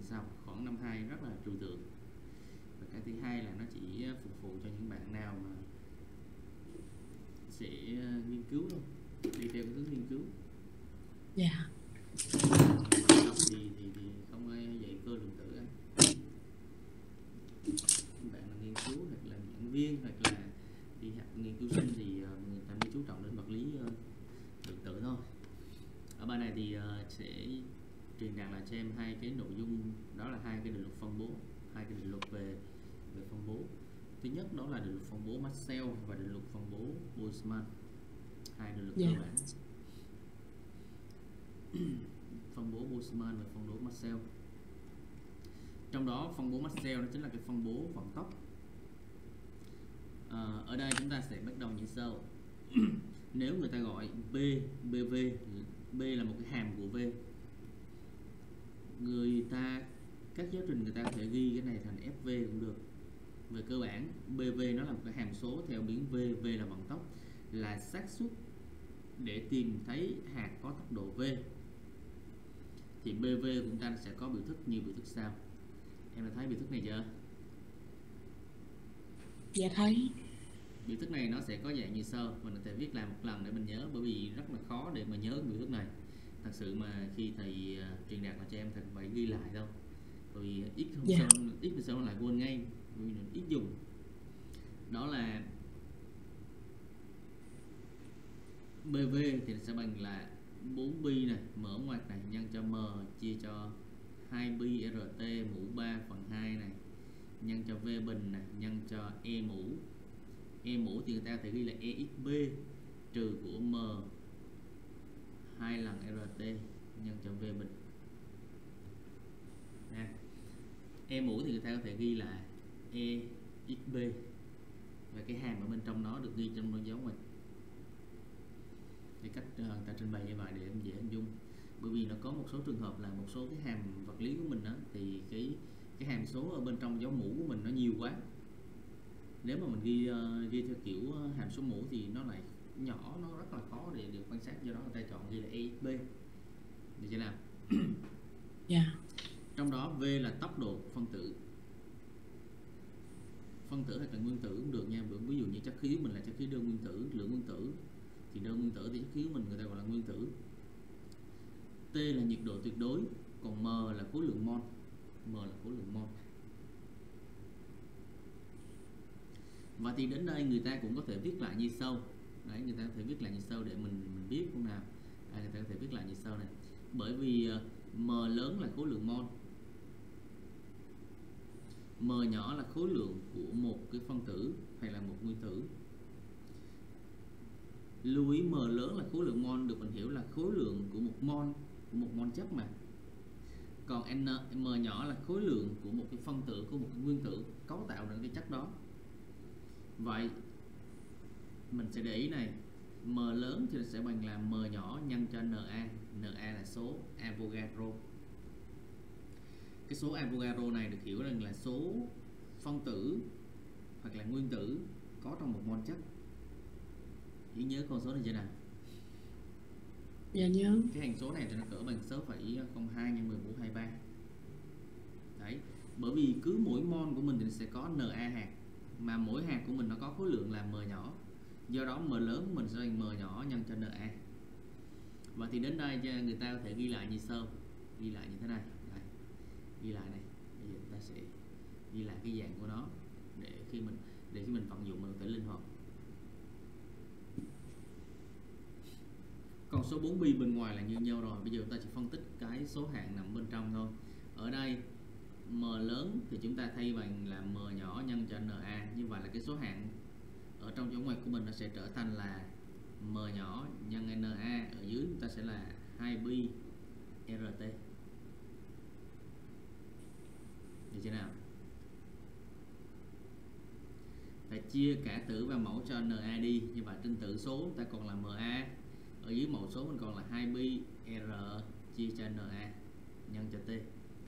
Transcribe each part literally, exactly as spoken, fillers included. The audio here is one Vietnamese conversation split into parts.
sau, khoảng năm hai rất là trừu tượng. Và cái thứ hai là nó chỉ phục vụ cho những bạn nào mà sẽ nghiên cứu thôi, đi theo cái hướng nghiên cứu. Dạ. Yeah. Học thì, thì thì không ai dạy cơ lượng tử ấy. Các bạn là nghiên cứu hoặc là giảng viên hoặc là đi học nghiên cứu sinh thì người ta mới chú trọng đến vật lý lượng tử thôi. Ở bài này thì uh, sẽ truyền đạt lại cho em hai cái nội dung, đó là hai cái định luật phân bố, hai cái định luật về về phân bố. Thứ nhất đó là định luật phân bố Maxwell và định luật phân bố Boltzmann, hai định luật Yeah. cơ bản. Phân bố Boltzmann và phân bố Maxwell. Trong đó phân bố Maxwell nó chính là cái phân bố vận tốc. À, ở đây chúng ta sẽ bắt đầu như sau. Nếu người ta gọi B, bê vê, B là một cái hàm của V, người ta các giáo trình người ta có thể ghi cái này thành ép vê cũng được. Về cơ bản bê vê nó là một cái hàm số theo biến V, V là vận tốc, là xác suất để tìm thấy hạt có tốc độ V. Thì bê vê của chúng ta sẽ có biểu thức như biểu thức sau. Em đã thấy biểu thức này chưa? Dạ thấy. Biểu thức này nó sẽ có dạng như sau. Mình có thể viết lại một lần để mình nhớ, bởi vì rất là khó để mà nhớ biểu thức này. Thật sự mà khi thầy uh, truyền đạt là cho em thầy phải ghi lại đâu. Bởi vì ít không Yeah. sao, ít thì sao lại quên ngay, bởi vì ít dùng. Đó là bê vê thì sẽ bằng là bốn pi này, mở ngoặc này nhân cho m chia cho hai pi rờ tê mũ ba phần hai này nhân cho V bình này nhân cho E mũ. E mũ thì người ta có thể ghi là E x B trừ của M hai lần rờ tê nhân cho V bình. À, E mũ thì người ta có thể ghi là E x B, và cái hàm ở bên trong nó được ghi trong dấu ngoặc. Cái cách uh, người ta trình bày như vậy để em dễ hình dung. Bởi vì nó có một số trường hợp là một số cái hàm vật lý của mình đó, thì cái cái hàm số ở bên trong dấu mũ của mình nó nhiều quá. Nếu mà mình ghi uh, ghi theo kiểu uh, hàm số mũ thì nó lại nhỏ, nó rất là khó để được quan sát, do đó người ta chọn ghi là E x B. Được chưa nào? Dạ. Yeah. Trong đó V là tốc độ phân tử. Phân tử hay là nguyên tử cũng được nha. Ví dụ như chất khí mình là chất khí đơn nguyên tử, lượng nguyên tử, thì đơn nguyên tử thì chất khí của mình người ta gọi là nguyên tử. T là nhiệt độ tuyệt đối, còn M là khối lượng mol. M là khối lượng mol. Và thì đến đây người ta cũng có thể viết lại như sau. Đấy, người ta có thể viết lại như sau để mình mình biết không nào. À, người ta có thể viết lại như sau này. Bởi vì uh, M lớn là khối lượng mol, M nhỏ là khối lượng của một cái phân tử hay là một nguyên tử. Lưu ý M lớn là khối lượng mol được mình hiểu là khối lượng của một mol, của một mol chất mà. Còn N, M nhỏ là khối lượng của một cái phân tử, của một cái nguyên tử cấu tạo ra cái chất đó. Vậy mình sẽ để ý này, M lớn thì sẽ bằng là M nhỏ nhân cho Na. Na là số Avogadro. Cái số Avogadro này được hiểu rằng là số phân tử hoặc là nguyên tử có trong một mol chất. Chỉ nhớ con số này chưa nào? Dạ nhớ. Cái hằng số này thì nó cỡ bằng sáu phẩy không hai nhân mười bốn hai mươi ba. Đấy, bởi vì cứ mỗi mol của mình thì sẽ có Na hạt, mà mỗi hạt của mình nó có khối lượng là M nhỏ. Do đó M lớn của mình sẽ bằng M nhỏ nhân cho Na. Và thì đến đây người ta có thể ghi lại như sau. Ghi lại như thế này. Đây, ghi lại này. Bây giờ chúng ta sẽ ghi lại cái dạng của nó để khi mình để khi mình vận dụng mình có thể linh hoạt. Còn số bốn pi bên ngoài là như nhau rồi. Bây giờ chúng ta chỉ phân tích cái số hạng nằm bên trong thôi. Ở đây M lớn thì chúng ta thay bằng là M nhỏ nhân cho Na. Như vậy là cái số hạng ở trong dấu ngoặc của mình nó sẽ trở thành là M nhỏ nhân Na. Ở dưới chúng ta sẽ là hai pi rờ tê. Được chưa nào? Phải chia cả tử và mẫu cho Na đi. Như vậy trên tử số chúng ta còn là Ma. Ở dưới mẫu số mình còn là hai pi R chia cho Na nhân cho T.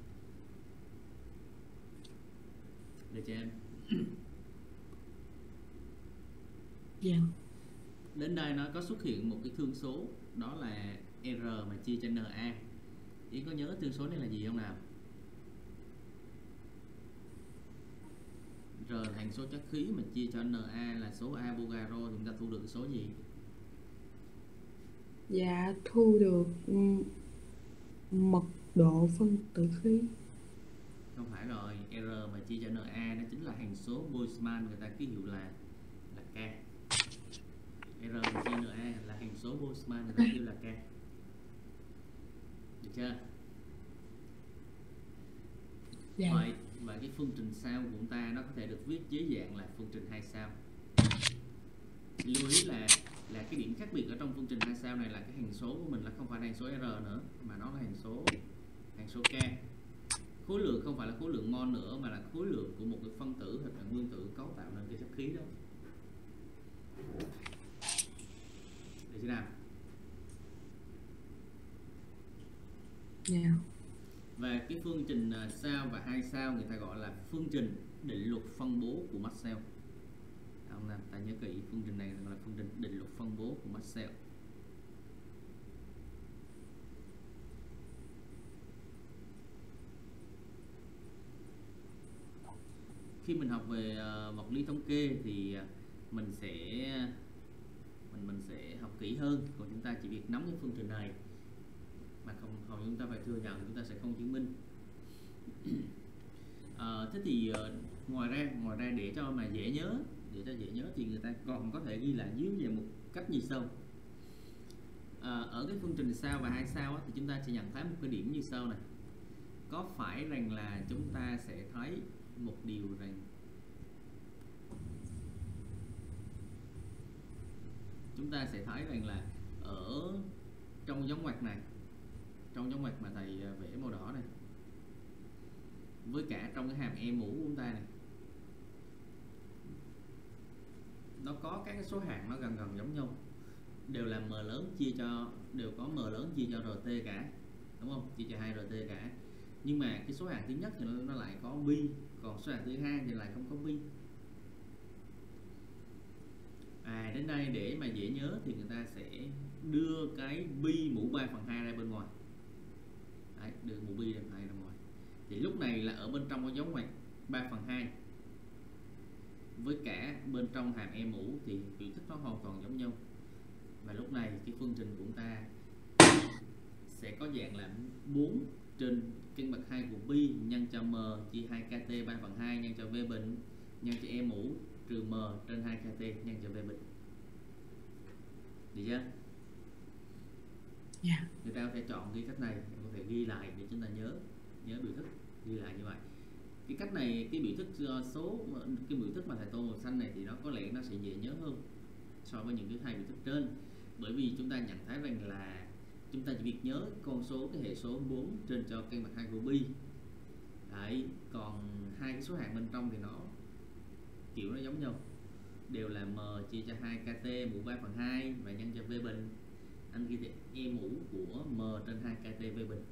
Được chưa em? Dạ. Yeah. Đến đây nó có xuất hiện một cái thương số, đó là R mà chia cho Na. Yến có nhớ thương số này là gì không nào? R là hằng số chất khí mà chia cho Na là số Avogadro thì chúng ta thu được số gì? Dạ thu được ừm, mật độ phân tử khí. Không phải rồi, R mà chia cho Na đó chính là hằng số Boltzmann, người ta ký hiệu là là K. R mà chia Na là hằng số Boltzmann, người ta kêu là K. Được chưa? Dạ. Vậy và cái phương trình sao của chúng ta nó có thể được viết dưới dạng là phương trình hai sao. Lưu ý là là cái điểm khác biệt ở trong phương trình hai sao này là cái hằng số của mình là không phải là hằng số R nữa, mà nó là hằng số hằng số K. Khối lượng không phải là khối lượng mol nữa, mà là khối lượng của một cái phân tử hoặc là nguyên tử cấu tạo nên cái chất khí đó. Được chưa nào? Dạ. Và cái phương trình sao và hai sao người ta gọi là phương trình định luật phân bố của Maxwell. Ông nào ta nhớ kỹ, phương trình này gọi là phương trình định luật phân bố của Maxwell. Khi mình học về uh, vật lý thống kê thì uh, mình sẽ mình mình sẽ học kỹ hơn, còn chúng ta chỉ việc nắm cái phương trình này mà không hầu như chúng ta phải thừa nhận, chúng ta sẽ không chứng minh. À, thế thì uh, ngoài ra ngoài ra để cho mà dễ nhớ để cho dễ nhớ thì người ta còn có thể ghi lại dưới về một cách như sau. À, ở cái phương trình sao và hai sao á, thì chúng ta sẽ nhận thấy một cái điểm như sau này. Có phải rằng là chúng ta sẽ thấy một điều rằng chúng ta sẽ thấy rằng là ở trong dấu ngoặc này, trong dấu ngoặc mà thầy vẽ màu đỏ này, với cả trong cái hàm e mũ của chúng ta này, nó có các cái số hạng nó gần gần giống nhau, đều là m lớn chia cho đều có m lớn chia cho rt cả, đúng không? Chia cho hai rt cả. Nhưng mà cái số hạng thứ nhất thì nó, nó lại có pi, còn số hạng thứ hai thì lại không có pi. À, đến đây để mà dễ nhớ thì người ta sẽ đưa cái pi mũ ba phần hai ra bên ngoài. Đấy, đưa mũ pi ra hai ra ngoài. Thì lúc này là ở bên trong có dấu ngoặc ba phần hai với cả bên trong hàm e mũ thì biểu thức nó hoàn toàn giống nhau. Và lúc này cái phương trình của chúng ta sẽ có dạng là bốn trên căn bậc hai của pi nhân cho m chia hai kt ba phần hai nhân cho v bình nhân cho e mũ trừ m trên hai kt nhân cho v bình. Được chưa? Dạ. Người ta có thể chọn cái cách này, có thể ghi lại để chúng ta nhớ nhớ biểu thức, ghi lại như vậy. Cái cách này, cái biểu thức số cái biểu thức mà thầy tô màu xanh này thì nó có lẽ nó sẽ dễ nhớ hơn so với những cái hai biểu thức trên, bởi vì chúng ta nhận thấy rằng là chúng ta chỉ việc nhớ con số cái hệ số bốn trên cho căn bậc hai của pi. Đấy, còn hai cái số hạng bên trong thì nó kiểu nó giống nhau, đều là m chia cho hai kt mũ ba phần hai và nhân cho v bình. Anh ghi thì e mũ của m trên hai kt v bình.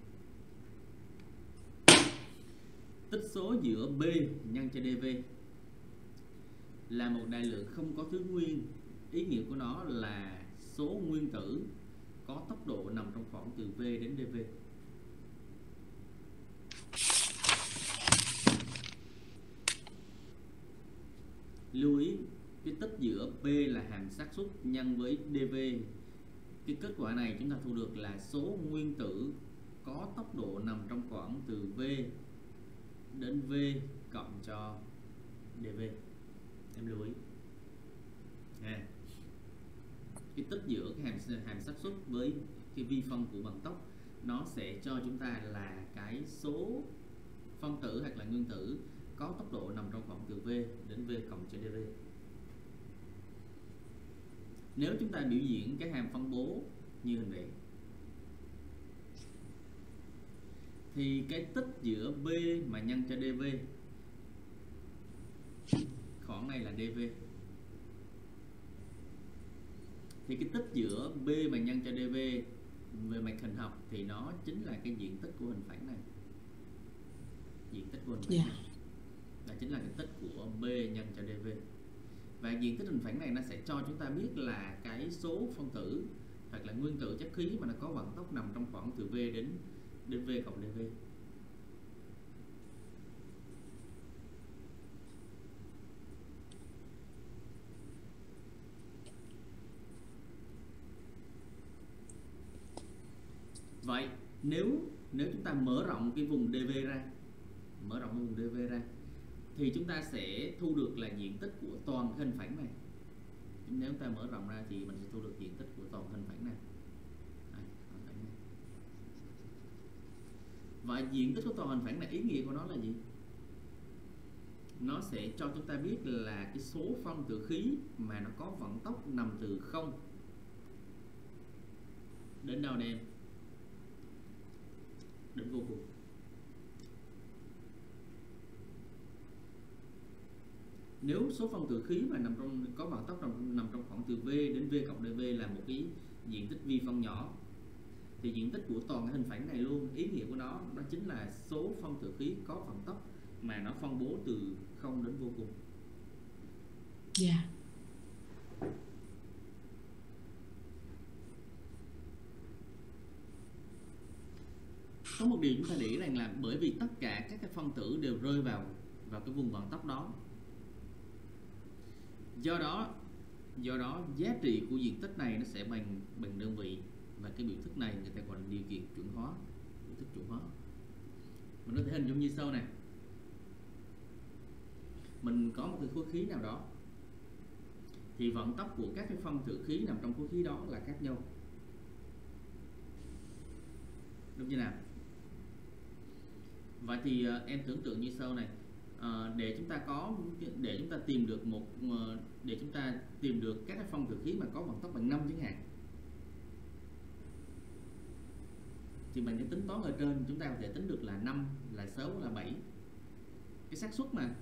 Tích số giữa b nhân cho dv là một đại lượng không có thứ nguyên. Ý nghĩa của nó là số nguyên tử có tốc độ nằm trong khoảng từ v đến dv. Lưu ý cái tích giữa p là hàm xác suất nhân với dv. Cái kết quả này chúng ta thu được là số nguyên tử có tốc độ nằm trong khoảng từ v đến v cộng cho dv. Em lưu ý à, cái tích giữa cái hàm hàm xác suất với cái vi phân của vận tốc nó sẽ cho chúng ta là cái số phân tử hoặc là nguyên tử có tốc độ nằm trong khoảng từ v đến v cộng cho dv. Nếu chúng ta biểu diễn cái hàm phân bố như hình vẽ thì cái tích giữa b mà nhân cho dv, khoảng này là dv, thì cái tích giữa b mà nhân cho dv về mặt hình học thì nó chính là cái diện tích của hình phẳng này. Diện tích của hình phẳng Yeah. này là chính là cái tích của b nhân cho dv. Và diện tích hình phẳng này nó sẽ cho chúng ta biết là cái số phân tử hoặc là nguyên tử chất khí mà nó có vận tốc nằm trong khoảng từ v đến đến v cộng dv. Vậy nếu nếu chúng ta mở rộng cái vùng đê vê ra, mở rộng vùng đê vê ra thì chúng ta sẽ thu được là diện tích của toàn cái hình phẳng này. Nếu chúng ta mở rộng ra thì mình sẽ thu được diện tích của toàn hình phẳng này. Đây, hình phẳng này. Và diện tích của toàn hình phẳng này, ý nghĩa của nó là gì? Nó sẽ cho chúng ta biết là cái số phân tử khí mà nó có vận tốc nằm từ không đến đâu đây em? Đến vô cùng. Nếu số phân tử khí mà nằm trong có vận tốc nằm, nằm trong khoảng từ V đến V cộng dV là một cái diện tích vi phân nhỏ, thì diện tích của toàn cái hình phẳng này luôn, ý nghĩa của nó đó chính là số phân tử khí có vận tốc mà nó phân bố từ không đến vô cùng. Dạ. Yeah. Có một điều chúng ta để ý rằng là bởi vì tất cả các cái phân tử đều rơi vào vào cái vùng vận tốc đó, do đó do đó giá trị của diện tích này nó sẽ bằng bằng đơn vị, và cái biểu thức này người ta gọi là điều kiện chuẩn hóa, biểu thức chuẩn hóa. Mình có thể hình dung như sau này. Mình có một cái khối khí nào đó thì vận tốc của các cái phân tử khí nằm trong khối khí đó là khác nhau, đúng chưa nào? Vậy thì uh, em tưởng tượng như sau này, uh, để chúng ta có để chúng ta tìm được một uh, để chúng ta tìm được các cái phân tử khí mà có vận tốc bằng năm chẳng hạn, thì bằng cái tính toán ở trên chúng ta có thể tính được là năm, là sáu, là bảy. Cái xác suất mà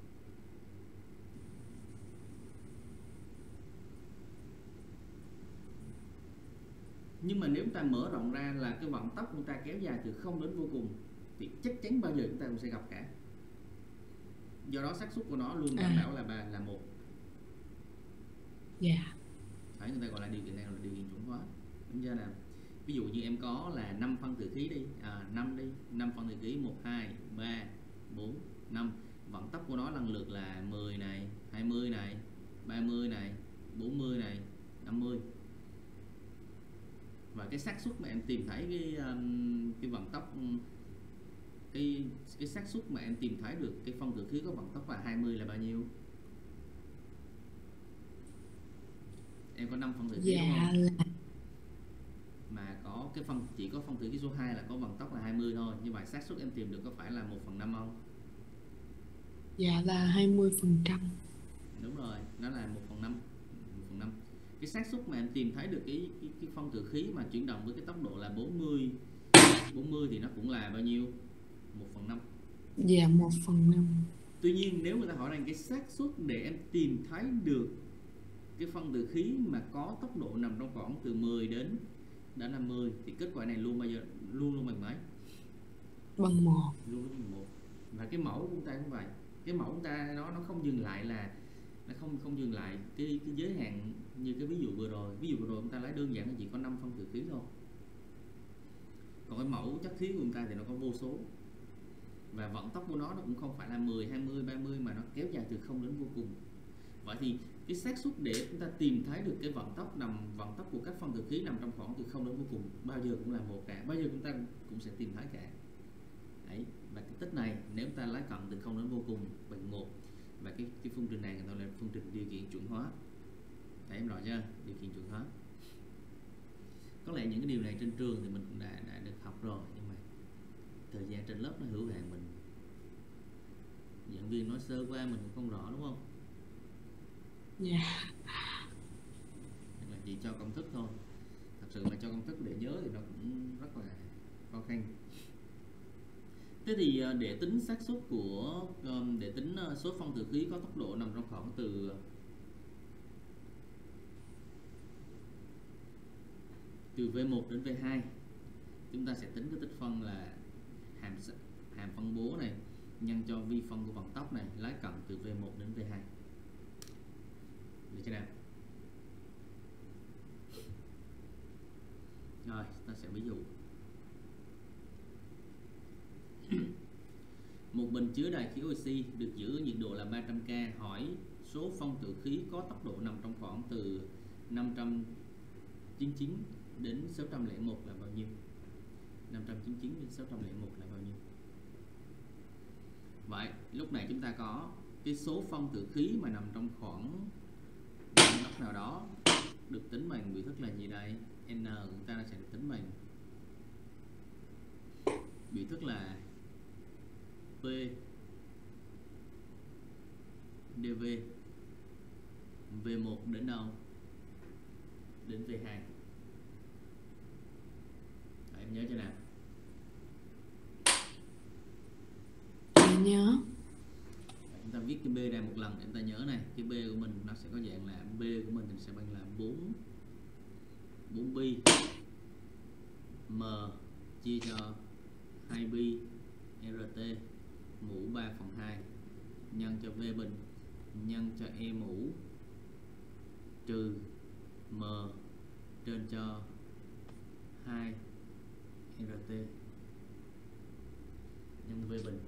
nhưng mà nếu chúng ta mở rộng ra là cái vận tốc chúng ta kéo dài từ không đến vô cùng thì chắc chắn bao giờ chúng ta cũng sẽ gặp cả. Do đó xác suất của nó luôn đảm bảo là ba là một. Dạ. Yeah. Phải, người ta gọi là điều kiện này là điều kiện chuẩn hóa. Đúng chưa nào? Ví dụ như em có là năm phân tử khí đi, à, năm đi, năm phân tử khí một, hai, ba, bốn, năm. Vận tốc của nó lần lượt là mười này, hai mươi này, ba mươi này, bốn mươi này, năm mươi. Và cái xác suất mà em tìm thấy cái um, cái vận tốc cái cái xác suất mà em tìm thấy được cái phân tử khí có vận tốc là hai mươi là bao nhiêu? Em có năm phân tử khí, dạ, đúng không? Là... mà có cái phân chỉ có phân tử khí số hai là có vận tốc là hai mươi thôi. Như vậy xác suất em tìm được có phải là một phần năm không? Dạ là hai mươi phần trăm. Đúng rồi, nó là một phần năm. một phần năm. Cái xác suất mà em tìm thấy được cái, cái cái phân tử khí mà chuyển động với cái tốc độ là bốn mươi bốn mươi thì nó cũng là bao nhiêu? một phần năm. Dạ một phần năm. Tuy nhiên nếu người ta hỏi rằng cái xác suất để em tìm thấy được cái phân tử khí mà có tốc độ nằm trong khoảng từ mười đến đến năm mươi thì kết quả này luôn bao giờ luôn luôn bằng mấy? Bằng một. Luôn luôn bằng một. Và cái mẫu của chúng ta cũng vậy. Cái mẫu của chúng ta nó nó không dừng lại là nó không không dừng lại cái cái giới hạn như cái ví dụ vừa rồi. Ví dụ vừa rồi chúng ta lấy đơn giản là chỉ có năm phân tử khí thôi. Còn cái mẫu chất khí của chúng ta thì nó có vô số. Và vận tốc của nó nó cũng không phải là mười, hai mươi, ba mươi mà nó kéo dài từ không đến vô cùng. Vậy thì cái xác suất để chúng ta tìm thấy được cái vận tốc nằm vận tốc của các phân tử khí nằm trong khoảng từ không đến vô cùng bao giờ cũng là một cả, bao giờ chúng ta cũng sẽ tìm thấy cả. Đấy, và cái tích này nếu chúng ta lấy cận từ không đến vô cùng bằng một, và cái cái phương trình này người ta là phương trình điều kiện chuẩn hóa. Đấy, em rõ chưa? Điều kiện chuẩn hóa. Có lẽ những cái điều này trên trường thì mình cũng đã đã được học rồi, nhưng mà thời gian trên lớp nó hữu hạn, mình giảng viên nói sơ qua mình cũng không rõ, đúng không? Dạ. Yeah. Là chỉ cho công thức thôi. Thật sự là cho công thức để nhớ thì nó cũng rất là khó khăn. Thế thì để tính xác suất của để tính số phân tử khí có tốc độ nằm trong khoảng từ từ V một đến V hai, chúng ta sẽ tính cái tích phân là hàm hàm phân bố này nhân cho vi phân của vận tốc này, lấy cận từ V một đến V hai. Được chưa nào? Rồi, ta sẽ ví dụ. Một bình chứa đầy khí oxy được giữ ở nhiệt độ là ba trăm K, hỏi số phân tử khí có tốc độ nằm trong khoảng từ năm trăm chín mươi chín đến sáu trăm lẻ một là bao nhiêu? năm trăm chín mươi chín đến sáu trăm lẻ một là bao nhiêu? Vậy lúc này chúng ta có cái số phân tử khí mà nằm trong khoảng góc nào đó được tính bằng biểu thức là gì đây? N của chúng ta sẽ được tính bằng biểu thức là P dV V một đến đâu? Đến V hai. Đấy, em nhớ chưa nào? Chị nhớ. Chúng ta viết cái B ra một lần để chúng ta nhớ này. Cái B của mình nó sẽ có dạng là B của mình sẽ bằng là bốn bốn pi M chia cho hai pi R T mũ ba phần hai nhân cho V bình nhân cho E mũ trừ M trên cho hai R T nhân V bình.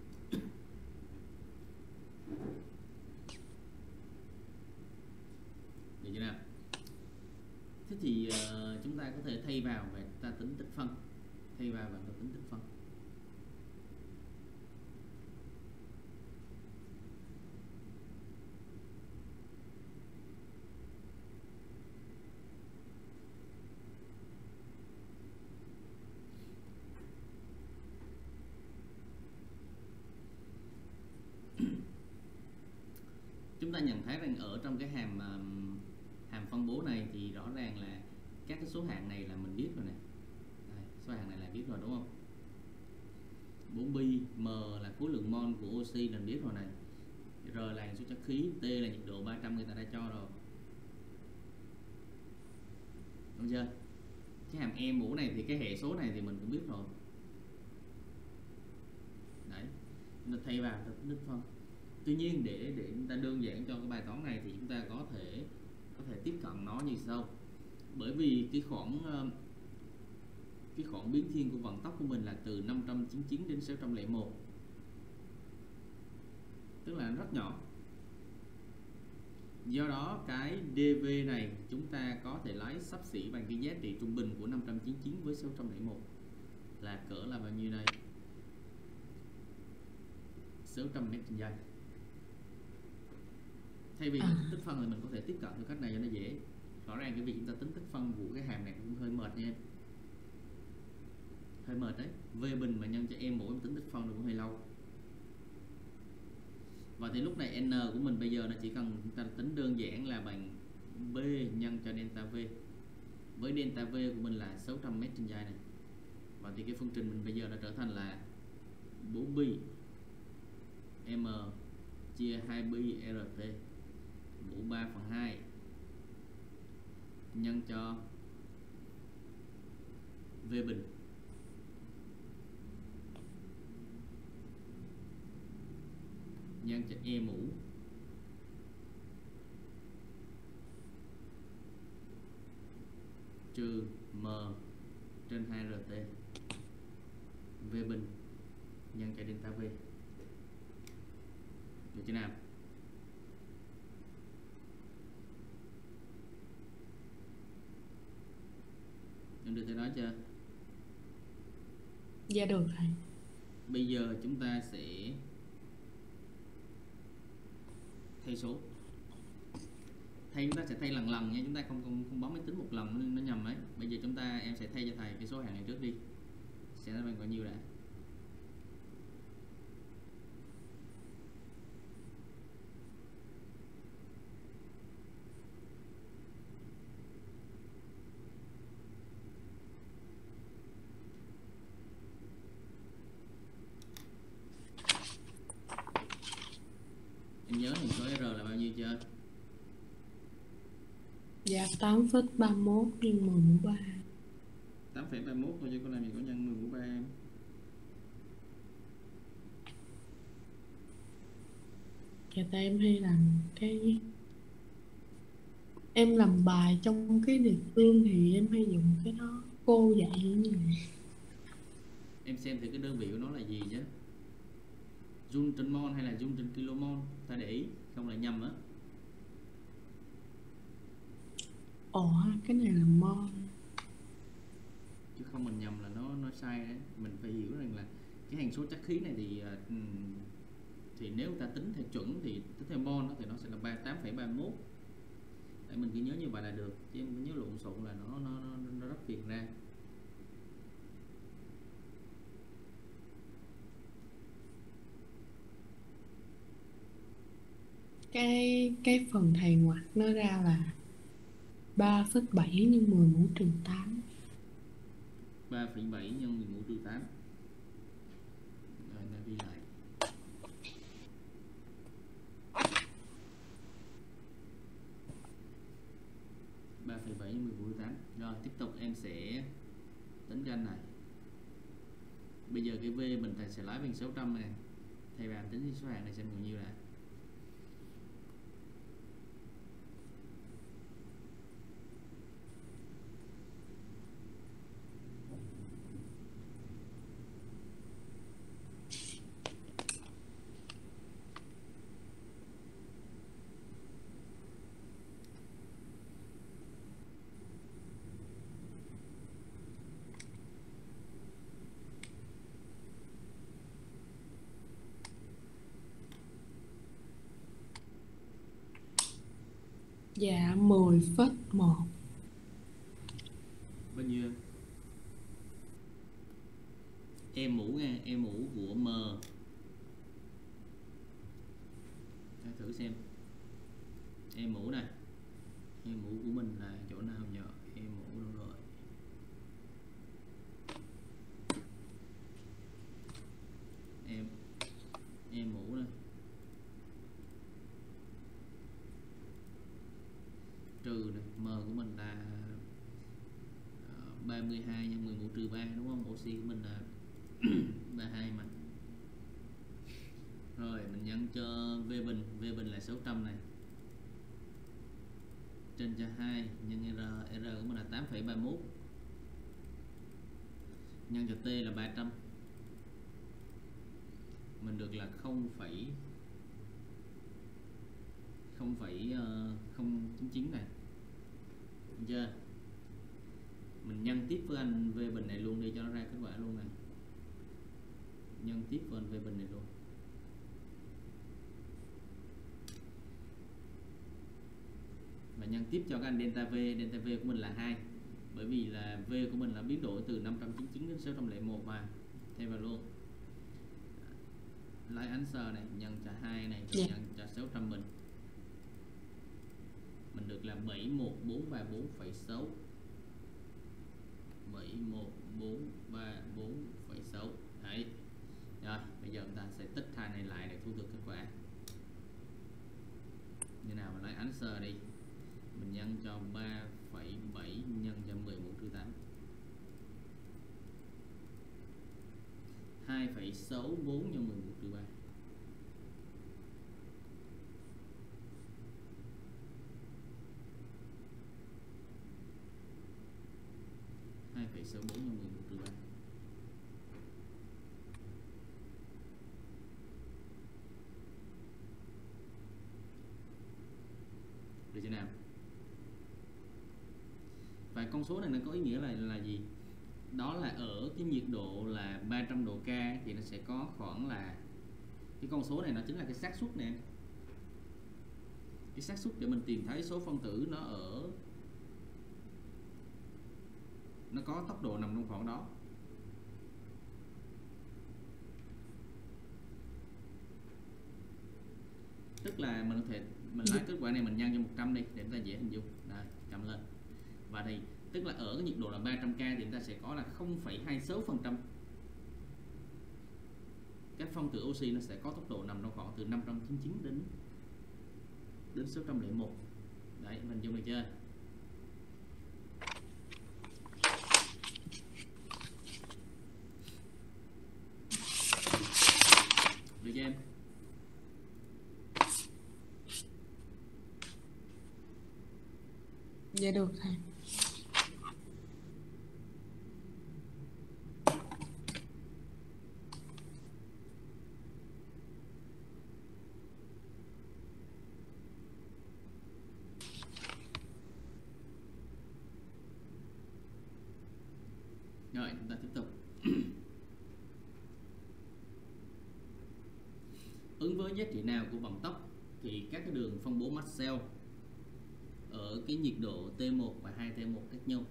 Được chưa nào? Thế thì uh, chúng ta có thể thay vào và ta tính tích phân, thay vào và ta tính tích phân. Chúng ta nhận thấy rằng ở trong cái hàm um, hàm phân bố này thì rõ ràng là các cái số hạng này là mình biết rồi này. Đây, số hạng này là biết rồi đúng không? bốn pi M là khối lượng mol của oxy là biết rồi này. R là số chất khí, T là nhiệt độ ba trăm người ta đã cho rồi. Đúng chưa? Cái hàm E mũ này thì cái hệ số này thì mình cũng biết rồi. Đấy, nó thay vào ta tính phân. Tuy nhiên để để chúng ta đơn giản cho cái bài toán này thì chúng ta có thể có thể tiếp cận nó như sau. Bởi vì cái khoảng cái khoảng biến thiên của vận tốc của mình là từ năm trăm chín mươi chín đến sáu trăm lẻ một, tức là rất nhỏ. Do đó cái dV này chúng ta có thể lấy xấp xỉ bằng cái giá trị trung bình của năm trăm chín mươi chín với sáu trăm lẻ một là cỡ là bao nhiêu đây? sáu trăm mét trên giây. Thay vì à. tích phân thì mình có thể tiếp cận theo cách này cho nó dễ. Rõ ràng cái việc chúng ta tính tích phân của cái hàm này cũng hơi mệt nha em, hơi mệt đấy. V bình mà nhân cho em mỗi em tính tích phân nó cũng hơi lâu. Và thì lúc này N của mình bây giờ nó chỉ cần chúng ta tính đơn giản là bằng B nhân cho delta V. Với delta V của mình là sáu trăm mét trên giây này. Và thì cái phương trình mình bây giờ đã trở thành là bốn pi M chia hai pi R T mũ ba phần hai nhân cho V bình nhân cho E mũ trừ M trên hai R T V bình nhân cho delta V. Được chưa nào? Em được thầy nói chưa? Dạ được thầy. Bây giờ chúng ta sẽ thay số. Thay chúng ta sẽ thay lần lần nha, chúng ta không không, không bấm máy tính một lần nên nó nhầm ấy. Bây giờ chúng ta em sẽ thay cho thầy cái số hạng này trước đi. Sẽ là bằng bao nhiêu đã? Em nhớ hình số R là bao nhiêu chưa? Dạ tám phẩy ba mươi mốt nhân mười mũ ba. tám phẩy ba mươi mốt thôi chứ có làm gì có nhân mười mũ ba em. Dạ tại em hay làm cái em làm bài trong cái đề cương thì em hay dùng cái đó, cô dạy như này. Em xem thử cái đơn vị của nó là gì chứ. Joule trên mol hay là Joule trên kilomol, ta để ý không là nhầm á. Ồ, cái này là mol. chứ không mình nhầm là nó nó sai đấy. Mình phải hiểu rằng là cái hằng số chất khí này thì thì nếu ta tính theo chuẩn thì tính theo mol thì nó sẽ là ba mươi tám phẩy ba mươi mốt. Để mình cứ nhớ như vậy là được, chứ mình nhớ lộn xộn là nó nó nó, nó rất phiền ra. cái cái phần thầy ngoặc nó ra là ba phẩy bảy nhân mười mũ trừ tám. ba phẩy bảy nhân mười mũ trừ tám. Rồi nó đi lại. ba phẩy bảy nhân mười mũ trừ tám. Rồi tiếp tục em sẽ tính cái anh này. Bây giờ cái V mình thầy sẽ lái bằng sáu trăm này. Thầy bạn tính số hàng này xem bao nhiêu là. Dạ mười phẩy một. Bao nhiêu? Em mũ nha, em mũ của M. Ta thử xem. Em mũ này. Em mũ của mình là chỗ nào nhờ? Em mũ đâu rồi? Em em mũ này. Trừ này, M của mình là ba mươi hai nhân mười mũ trừ ba đúng không? Oxy của mình là ba mươi hai mà. Rồi mình nhân cho V bình, V bình là sáu trăm này. Trên cho hai nhân R, R của mình là tám phẩy ba mươi mốt. Nhân cho T là ba trăm. Mình được là không phẩy không phẩy không chín chín này. Được chưa? Mình nhân tiếp với anh V bình này luôn đi cho nó ra kết quả luôn này. Nhân tiếp với anh V bình này luôn. Và nhân tiếp cho cái anh delta V, delta V của mình là hai. Bởi vì là V của mình là biến đổi từ năm trăm chín mươi chín đến sáu trăm lẻ một mà. Thêm vào luôn. Lấy answer này nhân cho hai này rồi yeah. Nhân cho sáu trăm mình. Mình được là bảy một bốn ba bốn phẩy sáu. bảy một bốn ba bốn phẩy sáu. Đấy. Rồi, bây giờ chúng ta sẽ tích hai này lại để thu được kết quả. Như nào mình lấy answer đi. Mình nhân cho ba phẩy bảy nhân cho mười mũ trừ tám. hai phẩy sáu bốn nhân mười mũ trừ ba. hai phẩy sáu bốn nhân mười mũ trừ ba. Được chưa nào? Và con số này nó có ý nghĩa là là gì? Đó là ở cái nhiệt độ là ba trăm độ K thì nó sẽ có khoảng là cái con số này nó chính là cái xác suất nè. Cái xác suất để mình tìm thấy số phân tử nó ở nó có tốc độ nằm trong khoảng đó. Tức là mình có thể mình lấy kết quả này mình nhân cho một trăm đi để chúng ta dễ hình dung. Đây, chậm lên. Và thì tức là ở cái nhiệt độ là ba trăm K thì chúng ta sẽ có là không phẩy hai sáu phần trăm các phân tử oxy nó sẽ có tốc độ nằm trong khoảng từ năm trăm chín mươi chín đến đến sáu trăm lẻ một. Đấy, mình dùng được chưa? Được chưa em? Dạ được thầy. Rồi chúng ta tiếp tục. Ứng với giá trị nào của vận tốc thì các cái đường phân bố Maxwell ở cái nhiệt độ T một và hai T một cách nhau.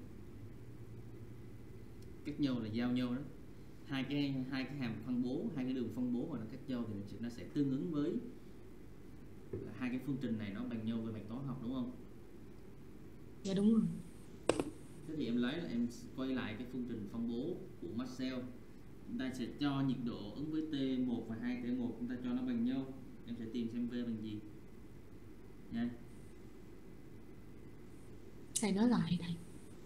Cách nhau là giao nhau đó. Hai cái hai cái hàm phân bố, hai cái đường phân bố mà nó cách nhau thì nó sẽ tương ứng với là hai cái phương trình này nó bằng nhau về mặt toán học, đúng không? Dạ đúng rồi. Thế thì em lấy là em quay lại cái phương trình phân bố của Maxwell. Chúng ta sẽ cho nhiệt độ ứng với T một và hai T một, chúng ta cho nó bằng nhau. Em sẽ tìm xem V bằng gì nha. Thầy nói lại thầy.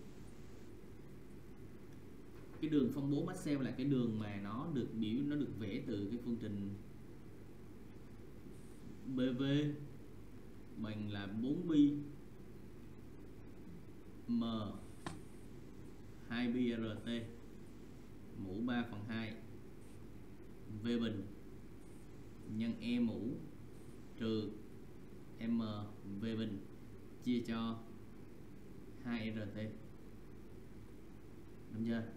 Cái đường phân bố Maxwell là cái đường mà nó được biểu nó được vẽ từ cái phương trình bê vê bằng là bốn pi m hai pi rờ tê mũ ba phần hai V bình nhân E mũ trừ M V bình chia cho hai rờ tê. Đúng chưa?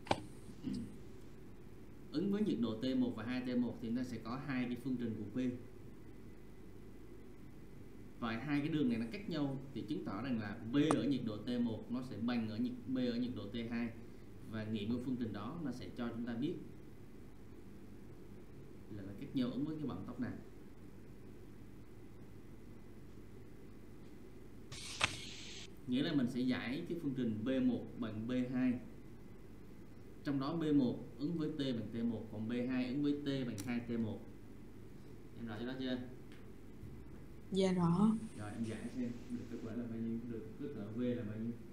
Ứng với nhiệt độ T một và hai T một thì chúng ta sẽ có hai cái phương trình của P. Và hai cái đường này nó cách nhau thì chứng tỏ rằng là B ở nhiệt độ T một nó sẽ bằng ở nhiệt B ở nhiệt độ T hai, và nghiệm với phương trình đó nó sẽ cho chúng ta biết là nó cách nhau ứng với cái vận tốc nào. Nghĩa là mình sẽ giải cái phương trình B một bằng B hai. Trong đó B một ứng với T bằng T một, còn B hai ứng với T bằng hai T một. Em rõ cho đó chưa? Dạ rõ. Rồi em giải xem được kết quả là bao nhiêu, được kết quả V là bao nhiêu.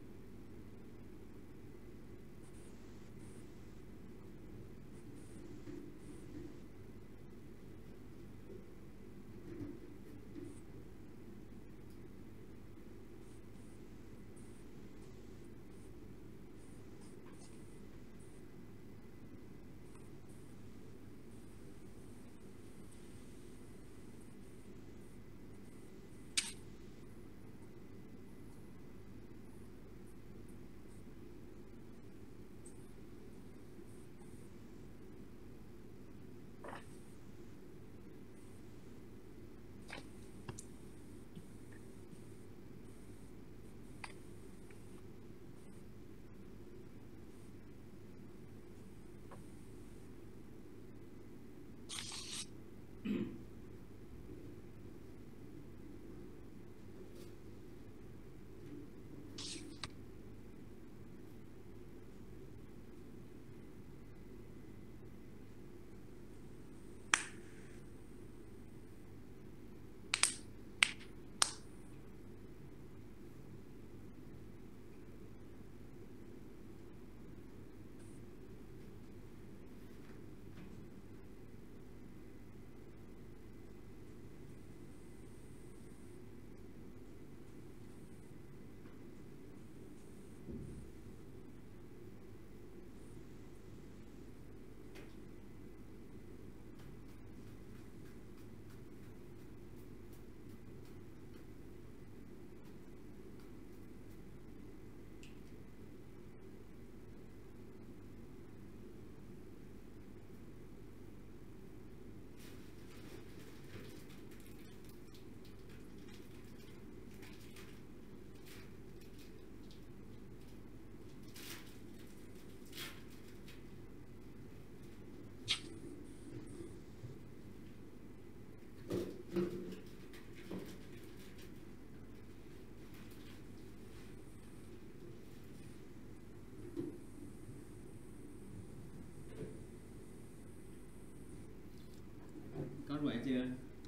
Có kết quả chưa?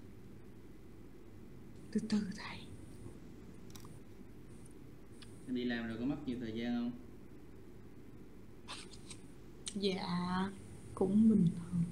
Từ từ thầy. Em đi làm rồi có mất nhiều thời gian không? Dạ cũng bình thường.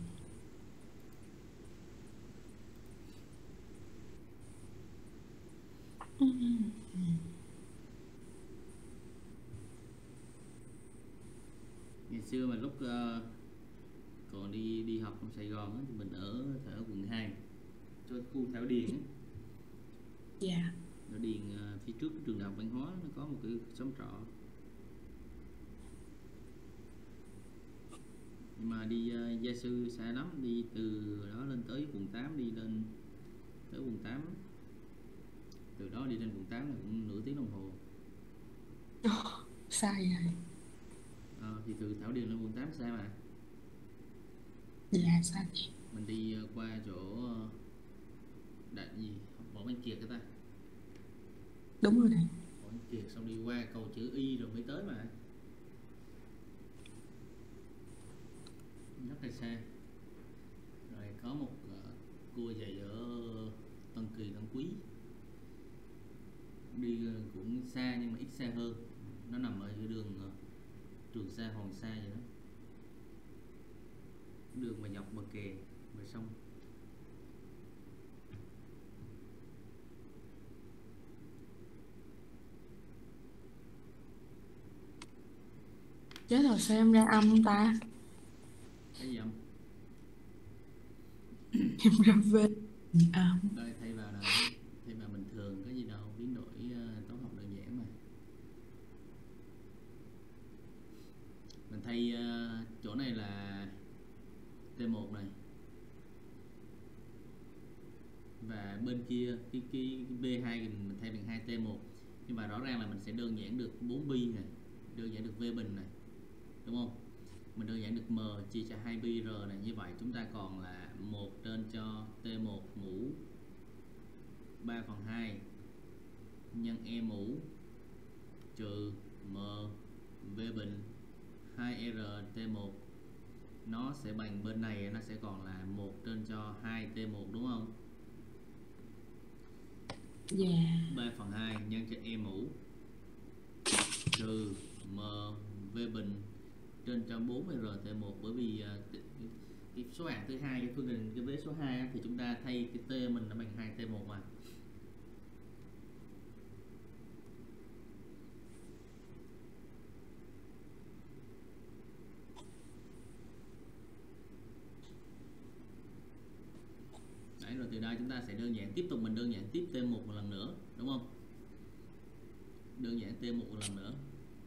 Ngày xưa mà lúc uh, còn đi đi học trong Sài Gòn á, thì mình ở ở quận hai, cho khu Thảo Điền á. Dạ. Ở Điền uh, phía trước trường đại học văn hóa nó có một cái xóm trọ. mà đi uh, gia sư xa lắm, đi từ đó lên tới quận tám, đi lên tới quận tám, từ đó đi lên quận tám là cũng nửa tiếng đồng hồ. Xa vậy? À, thì từ Thảo Điền lên quận tám xa mà. Dạ xa chị. Mình đi uh, qua chỗ uh, đại gì Võ Văn Kiệt cái ta. Đúng rồi này. Võ Văn Kiệt xong đi qua cầu chữ Y rồi mới tới mà. Rất là xa. Rồi có một uh, cua dày ở Tân Kỳ, Tân Quý, đi uh, cũng xa nhưng mà ít xa hơn, nó nằm ở đường uh, Trường Sa, Hoàng Sa vậy đó, đường mà dọc bờ kè bờ sông. Chết rồi, sao em ra âm không ta? Cái gì không? Em ra về âm. Đây thay vào là thay vào bình thường, có gì đâu, biến đổi uh, toán học đơn giản mà. Mình thay uh, chỗ này là T một này, và bên kia cái cái, cái B hai thì mình thay bằng hai T một, nhưng mà rõ ràng là mình sẽ đơn giản được bốn pi này, đơn giản được V bình này, đúng không? Mình đơn giản được M chia cho hai pi R này, như vậy chúng ta còn là một trên cho T một mũ ba phần hai nhân E mũ trừ M V bình hai R T một, nó sẽ bằng bên này nó sẽ còn là một trên cho hai T một, đúng không? Dạ. Yeah. ba phần hai nhân cho E mũ trừ M V bình trên cho bốn R T một, bởi vì uh, cái số hạng thứ hai, cái phương trình cái vế số hai thì chúng ta thay cái T mình nó bằng hai T một mà. Đấy, rồi từ đây chúng ta sẽ đơn giản tiếp tục, mình đơn giản tiếp T một một lần nữa, đúng không? Đơn giản T một một lần nữa.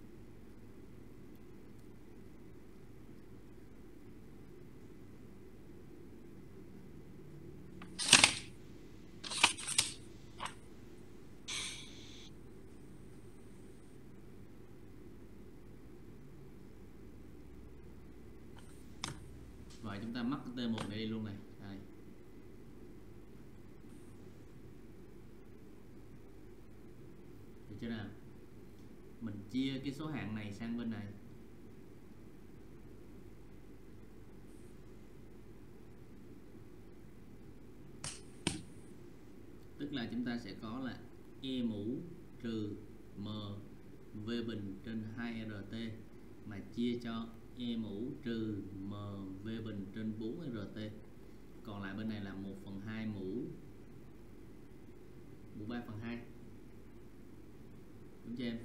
Vậy chúng ta mắc cái T một này đi luôn này. Đây. Được chưa nào? Mình chia cái số hạng này sang bên này. Tức là chúng ta sẽ có là E mũ trừ M V bình trên hai R T mà chia cho E mũ trừ M V bình trên bốn R T. Còn lại bên này là một phần hai mũ mũ ba phần hai. Đúng chưa em?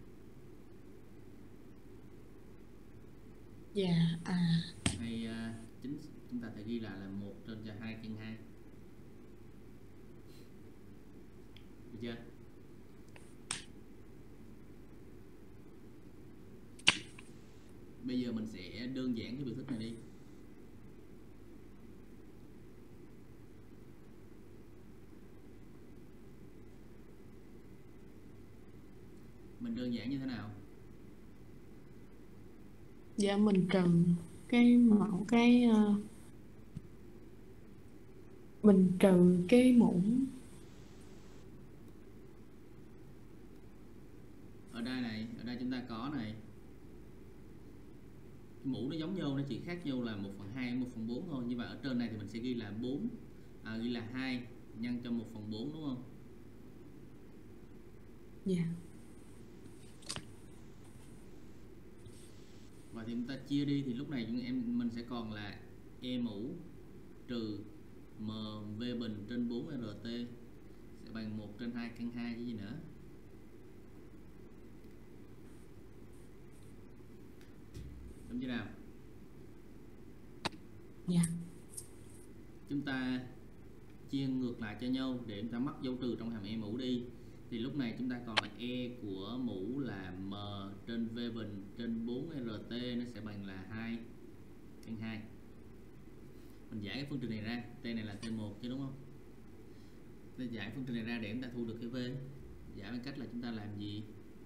Dạ. Yeah. À. Hay uh, chính chúng ta phải ghi lại là một trên cho hai nhân hai. Được chưa? Bây giờ mình sẽ đơn giản cái biểu thức này đi. Mình đơn giản như thế nào? Dạ mình trừ cái mẫu cái uh, mình trừ cái mũ. Ở đây này, ở đây chúng ta có này. Cái mũ nó giống nhau, nó chỉ khác nhau là một phần hai, một phần bốn thôi. Như vậy ở trên này thì mình sẽ ghi là bốn, à, ghi là hai nhân cho một phần bốn, đúng không? Dạ. Yeah. Và thì chúng ta chia đi thì lúc này chúng em mình sẽ còn là E mũ trừ M V bình trên bốn R T sẽ bằng một trên hai căn hai chứ gì nữa. Đúng chưa nào? Dạ. Yeah. Chúng ta chia ngược lại cho nhau để chúng ta mắc dấu trừ trong hàm E mũ đi. Thì lúc này chúng ta còn là E của mũ là M trên V bình trên bốn R T, nó sẽ bằng là hai căn hai. mình giải cái phương trình này ra, t này là t một chứ đúng không? Tôi giải phương trình này ra để chúng ta thu được cái v. Giải bằng cách là chúng ta làm gì?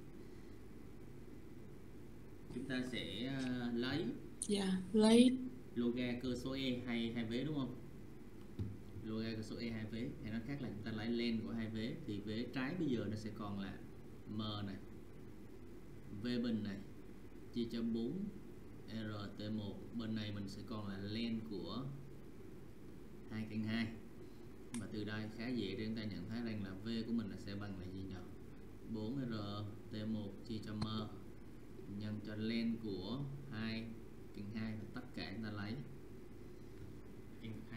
Chúng ta sẽ uh, lấy Dạ, lấy loga cơ số e hay hai vế đúng không? Loga cơ số e hai vế, hay nói khác là chúng ta lấy len của hai vế, thì vế trái bây giờ nó sẽ còn là m này, v bình này chia cho bốn r t một, bên này mình sẽ còn là len của hai căn hai. Và từ đây khá dễ để chúng ta nhận thấy rằng là v của mình là sẽ bằng là gì nhỉ? bốn r t một chia cho m nhân cho len của hai căn hai, và tất cả chúng ta lấy căn hai.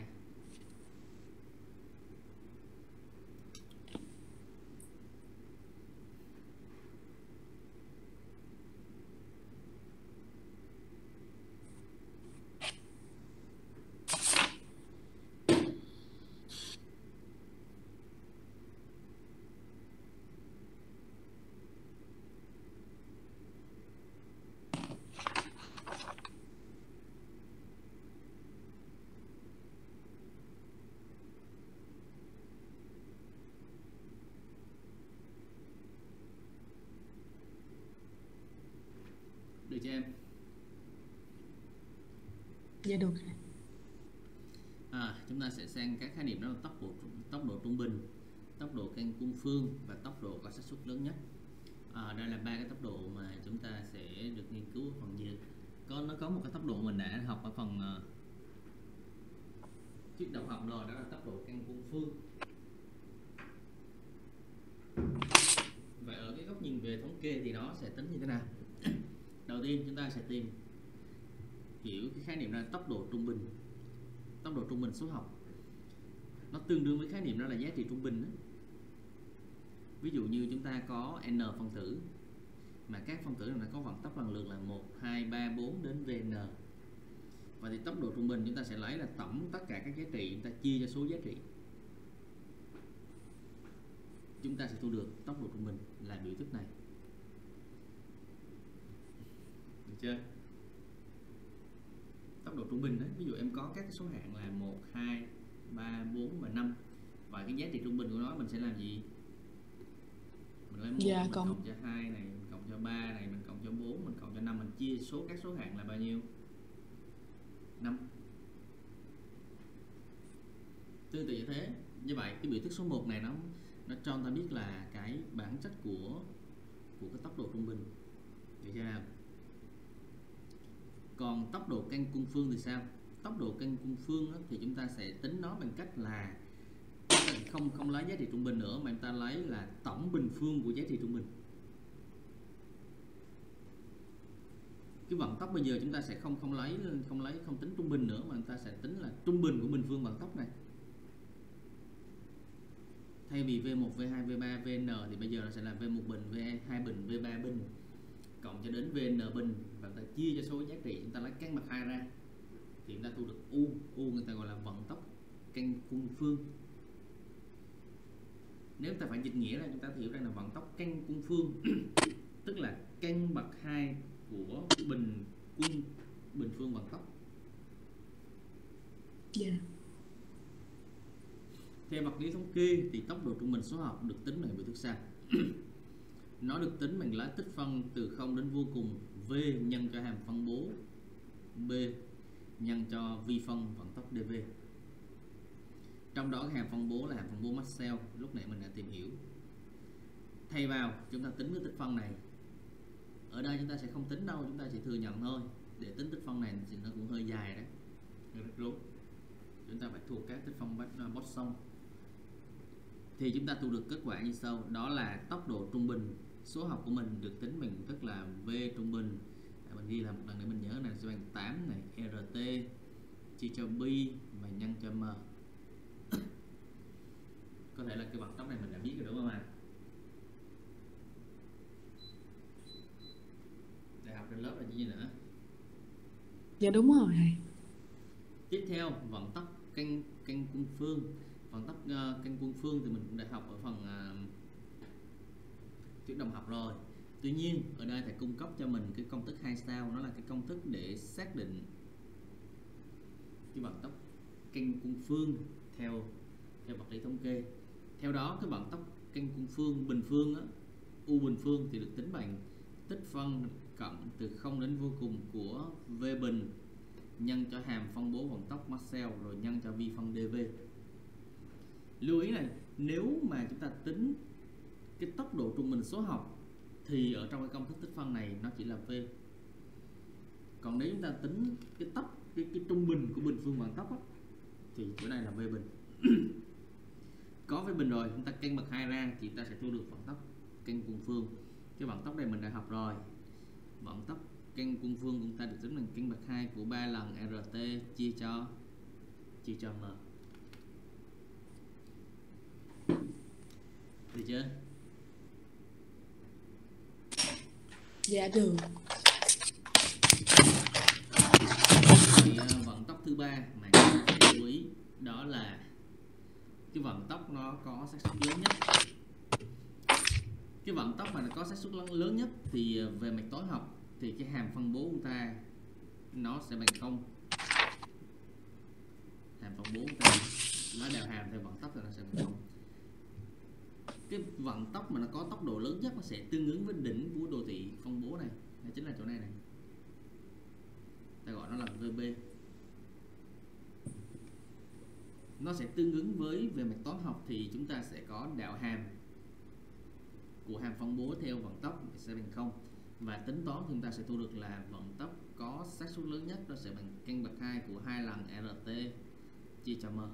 Được cho em? dạ được rồi. À, chúng ta sẽ sang các khái niệm đó là tốc độ tốc độ trung bình, tốc độ căn cung phương và tốc độ có xác suất lớn nhất. À, đây là ba cái tốc độ mà chúng ta sẽ được nghiên cứu ở phần gì. Có nó có một cái tốc độ mình đã học ở phần uh, trước đầu học rồi, đó là tốc độ căn cung phương. Vậy ở cái góc nhìn về thống kê thì nó sẽ tính như thế nào? Đầu tiên chúng ta sẽ tìm hiểu cái khái niệm đó là tốc độ trung bình. Tốc độ trung bình số học nó tương đương với khái niệm đó là giá trị trung bình đó. Ví dụ như chúng ta có n phân tử mà các phân tử này có vận tốc lần lượt là một, hai, ba, bốn đến vn. Và thì tốc độ trung bình chúng ta sẽ lấy là tổng tất cả các giá trị chúng ta chia cho số giá trị. Chúng ta sẽ thu được tốc độ trung bình là biểu thức này. Được chưa? Tốc độ trung bình đấy, ví dụ em có các số hạng là một, hai, ba, bốn và năm. Và cái giá trị trung bình của nó mình sẽ làm gì? Mình lấy một, Dạ, mình cộng. cộng cho hai này, mình cộng cho ba này, mình cộng cho bốn, mình cộng cho năm, mình chia số các số hạng là bao nhiêu? năm. Tương tự như thế. Như vậy cái biểu thức số một này nó nó cho ta biết là cái bản chất của của cái tốc độ trung bình. Được chưa nào? Còn tốc độ căn cung phương thì sao? Tốc độ căn cung phương đó, thì chúng ta sẽ tính nó bằng cách là không không lấy giá trị trung bình nữa, mà chúng ta lấy là tổng bình phương của giá trị trung bình. Cái vận tốc bây giờ chúng ta sẽ không không lấy không lấy không tính trung bình nữa, mà chúng ta sẽ tính là trung bình của bình phương vận tốc này. Thay vì v một, v hai, v ba, vn thì bây giờ nó sẽ là v một bình, v hai bình, v ba bình cộng cho đến vn bình, và ta chia cho số giá trị, chúng ta lấy căn bậc hai ra thì chúng ta thu được u. U người ta gọi là vận tốc căn cung phương. Nếu ta phải dịch nghĩa ra, chúng ta hiểu rằng là vận tốc căn cung phương tức là căn bậc hai của bình cung bình phương vận tốc. Dạ. Theo vật lý thống kê thì tốc độ trung bình số học được tính bằng biểu thức sau. Nó được tính bằng lá tích phân từ không đến vô cùng v nhân cho hàm phân bố b nhân cho vi phân vận tốc dv. Trong đó hàm phân bố là hàm phân bố Maxwell lúc nãy mình đã tìm hiểu. Thay vào chúng ta tính cái tích phân này. Ở đây chúng ta sẽ không tính đâu, chúng ta chỉ thừa nhận thôi. Để tính tích phân này thì nó cũng hơi dài đấy, rất rối. Chúng ta phải thuộc các tích phân Boson. Thì chúng ta thu được kết quả như sau, đó là tốc độ trung bình số học của mình được tính bằng tức là v trung bình, à, mình ghi là một lần để mình nhớ này, sẽ bằng tám này rt chia cho pi và nhân cho m. Có thể là cái vận tốc này mình đã biết rồi đúng không ạ? Đại học trên lớp là gì nữa? Dạ đúng rồi. Tiếp theo vận tốc căn căn cung phương. Vận tốc uh, căn cung phương thì mình cũng đã học ở phần uh, trước đồng học rồi. Tuy nhiên ở đây thầy cung cấp cho mình cái công thức hai sao, nó là cái công thức để xác định cái vận tốc kênh cung phương theo theo vật lý thống kê. Theo đó cái vận tốc kênh cung phương bình phương á, u bình phương thì được tính bằng tích phân cộng từ không đến vô cùng của V bình nhân cho hàm phân bố vận tốc Maxwell rồi nhân cho vi phân dv. Lưu ý này, nếu mà chúng ta tính cái tốc độ trung bình số học thì ở trong cái công thức tích phân này nó chỉ là V. Còn nếu chúng ta tính cái tốc cái, cái trung bình của bình phương vận tốc á, thì chỗ này là V bình. Có V bình rồi, chúng ta kênh bậc hai ra thì chúng ta sẽ thu được vận tốc kênh cung phương. Cái vận tốc này mình đã học rồi. Vận tốc kênh cung phương chúng ta được tính bằng kênh bậc hai của ba lần rt chia cho chia cho m. Được chưa? Dạ được. Thì uh, vận tốc thứ ba mà chúng ta phải lưu ý đó là cái vận tốc nó có xác suất lớn nhất. Cái vận tốc mà nó có xác suất lớn nhất thì về mặt toán học thì cái hàm phân bố của chúng ta nó sẽ bằng không. Hàm phân bố của ta nó đều hàm theo vận tốc thì nó sẽ bằng không. Cái vận tốc mà nó có tốc độ lớn nhất nó sẽ tương ứng với đỉnh của đồ thị phân bố này, đó chính là chỗ này này, ta gọi nó là vb. Nó sẽ tương ứng với về mặt toán học thì chúng ta sẽ có đạo hàm của hàm phân bố theo vận tốc sẽ bằng không, và tính toán thì chúng ta sẽ thu được là vận tốc có xác suất lớn nhất nó sẽ bằng căn bậc hai của hai lần rt chia cho m.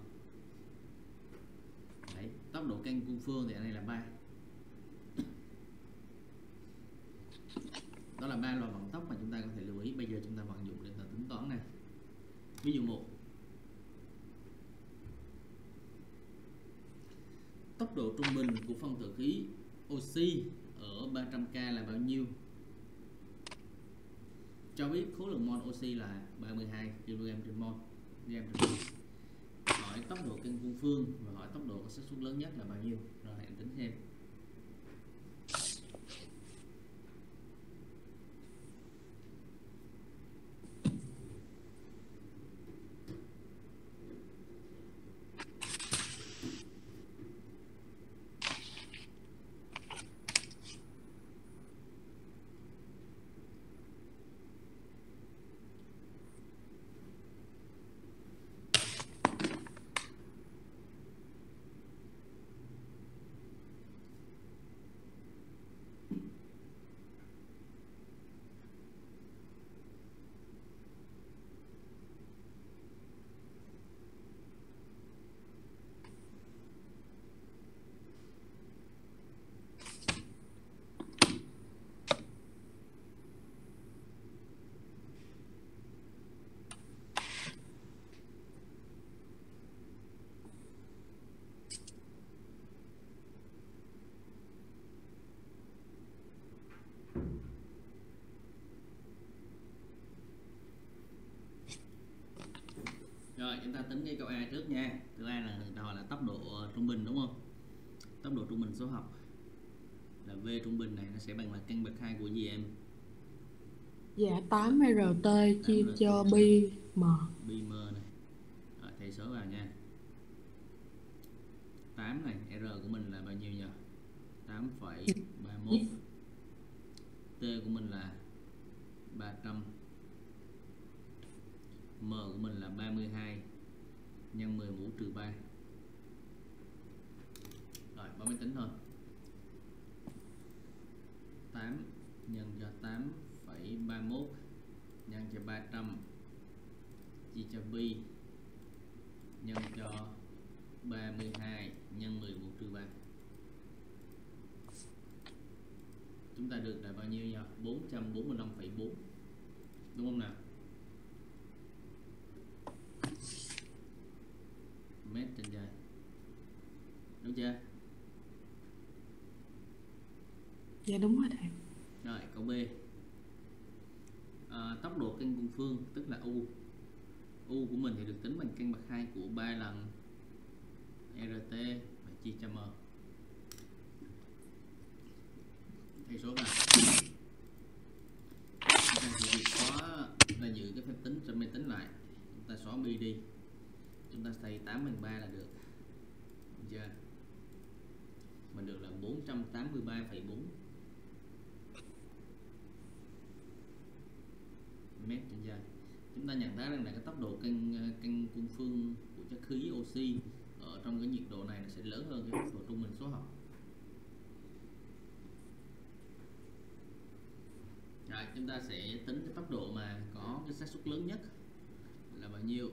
Đấy, tốc độ kênh cung phương thì ở đây là ba. Đó là ba loại vận tốc mà chúng ta có thể lưu ý. Bây giờ chúng ta vận dụng để ta tính toán này. Ví dụ một, tốc độ trung bình của phân tử khí oxy ở ba trăm K là bao nhiêu? Cho biết khối lượng mol oxy là ba mươi hai ki lô gam trên mol. Hỏi tốc độ kênh cung phương và hỏi tốc độ có xác suất lớn nhất là bao nhiêu. Rồi hãy tính xem. Rồi chúng ta tính cái câu A trước nha. Câu A là đòi là tốc độ trung bình đúng không? Tốc độ trung bình số học là V trung bình này nó sẽ bằng là căn bậc hai của gì em? Dạ tám rt chia cho pi m. Pi m này. Rồi thầy số vào nha. tám này, R của mình là bao nhiêu nhỉ? tám phẩy ba mốt. T của mình là ba trăm. M của mình là ba mươi hai nhân mười mũ trừ ba. Rồi bấm máy tính thôi. tám nhân cho tám phẩy ba mốt nhân cho ba trăm chia cho pi nhân cho ba mươi hai nhân mười mũ trừ ba. Chúng ta được là bao nhiêu nhỉ? bốn trăm bốn mươi lăm phẩy bốn. Đúng không nào? Mét trên giây. Đúng chưa? Dạ đúng rồi thầy. Rồi câu B. À, tốc độ kênh cung phương tức là U. U của mình thì được tính bằng căn bậc hai của ba lần rt và chia cho m. Thầy số vào. Chúng ta chỉ việc xóa, chúng ta giữ cái phép tính cho máy tính lại. Chúng ta xóa pi đi. chúng ta thay tám bằng ba là được. Được chưa? Mình được là bốn trăm tám mươi ba phẩy bốn mét trên giây. Chúng ta nhận thấy rằng là cái tốc độ cân cân cung phương của chất khí oxy ở trong cái nhiệt độ này nó sẽ lớn hơn cái tốc độ trung bình số học. Rồi chúng ta sẽ tính cái tốc độ mà có cái xác suất lớn nhất là bao nhiêu.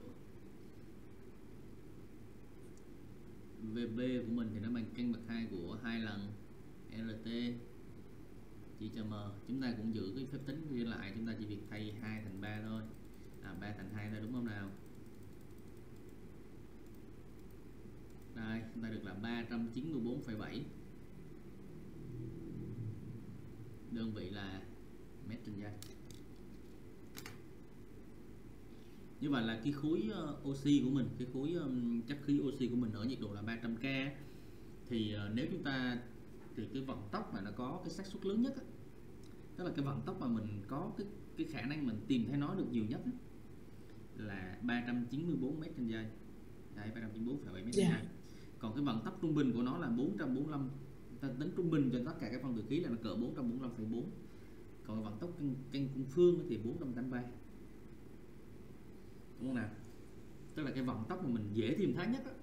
vê bê của mình thì nó bằng căn bậc hai của hai lần rờ tê chia cho m. Chúng ta cũng giữ cái phép tính ghi lại, chúng ta chỉ việc thay hai thành ba thôi, à, ba thành hai thôi, đúng không nào? Đây chúng ta được là ba trăm chín mươi bốn phẩy bảy, đơn vị là mét trên giây. Như vậy là cái khối uh, oxy của mình, cái khối um, chất khí oxy của mình ở nhiệt độ là ba trăm K thì uh, nếu chúng ta thì cái vận tốc mà nó có cái xác suất lớn nhất á, tức là cái vận tốc mà mình có cái cái khả năng mình tìm thấy nó được nhiều nhất á, là ba trăm chín mươi bốn mét trên giây. Đấy, ba trăm chín mươi bốn phẩy bảy mét trên giây. Còn cái vận tốc trung bình của nó là bốn trăm bốn mươi lăm. Ta tính trung bình cho tất cả các phân tử khí là nó cỡ bốn trăm bốn mươi lăm phẩy bốn. Còn cái vận tốc căn căn cung phương thì bốn trăm tám mươi ba. Đúng không nào? Tức là cái vận tốc mà mình dễ tìm thấy nhất á,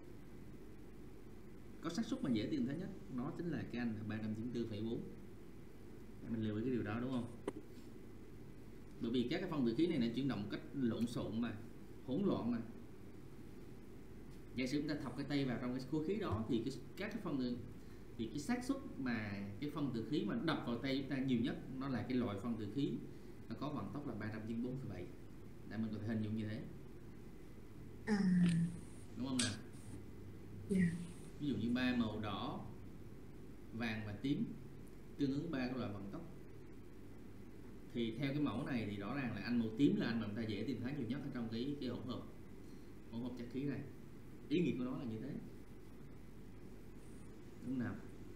có xác suất mà dễ tìm thấy nhất, nó chính là cái anh là ba trăm chín mươi tư phẩy bốn. Mình lưu ý cái điều đó đúng không? Bởi vì các cái phân tử khí này nó chuyển động cách lộn xộn mà, hỗn loạn mà. Giả sử chúng ta thọc cái tay vào trong cái khối khí đó thì cái các cái phân tử thì cái xác suất mà cái phân tử khí mà đập vào tay chúng ta nhiều nhất nó là cái loại phân tử khí nó có vận tốc là ba trăm chín mươi bốn phẩy bảy. Để mình có thể hình dung như thế. À. Đúng không nào? Yeah. Ví dụ như ba màu đỏ, vàng và tím tương ứng ba cái loại vận tốc. Thì theo cái mẫu này thì rõ ràng là anh màu tím là anh mà chúng ta dễ tìm thấy nhiều nhất ở trong cái cái hỗn hợp hỗn hợp chất khí này. Ý nghĩa của nó là như thế. Đúng không nào?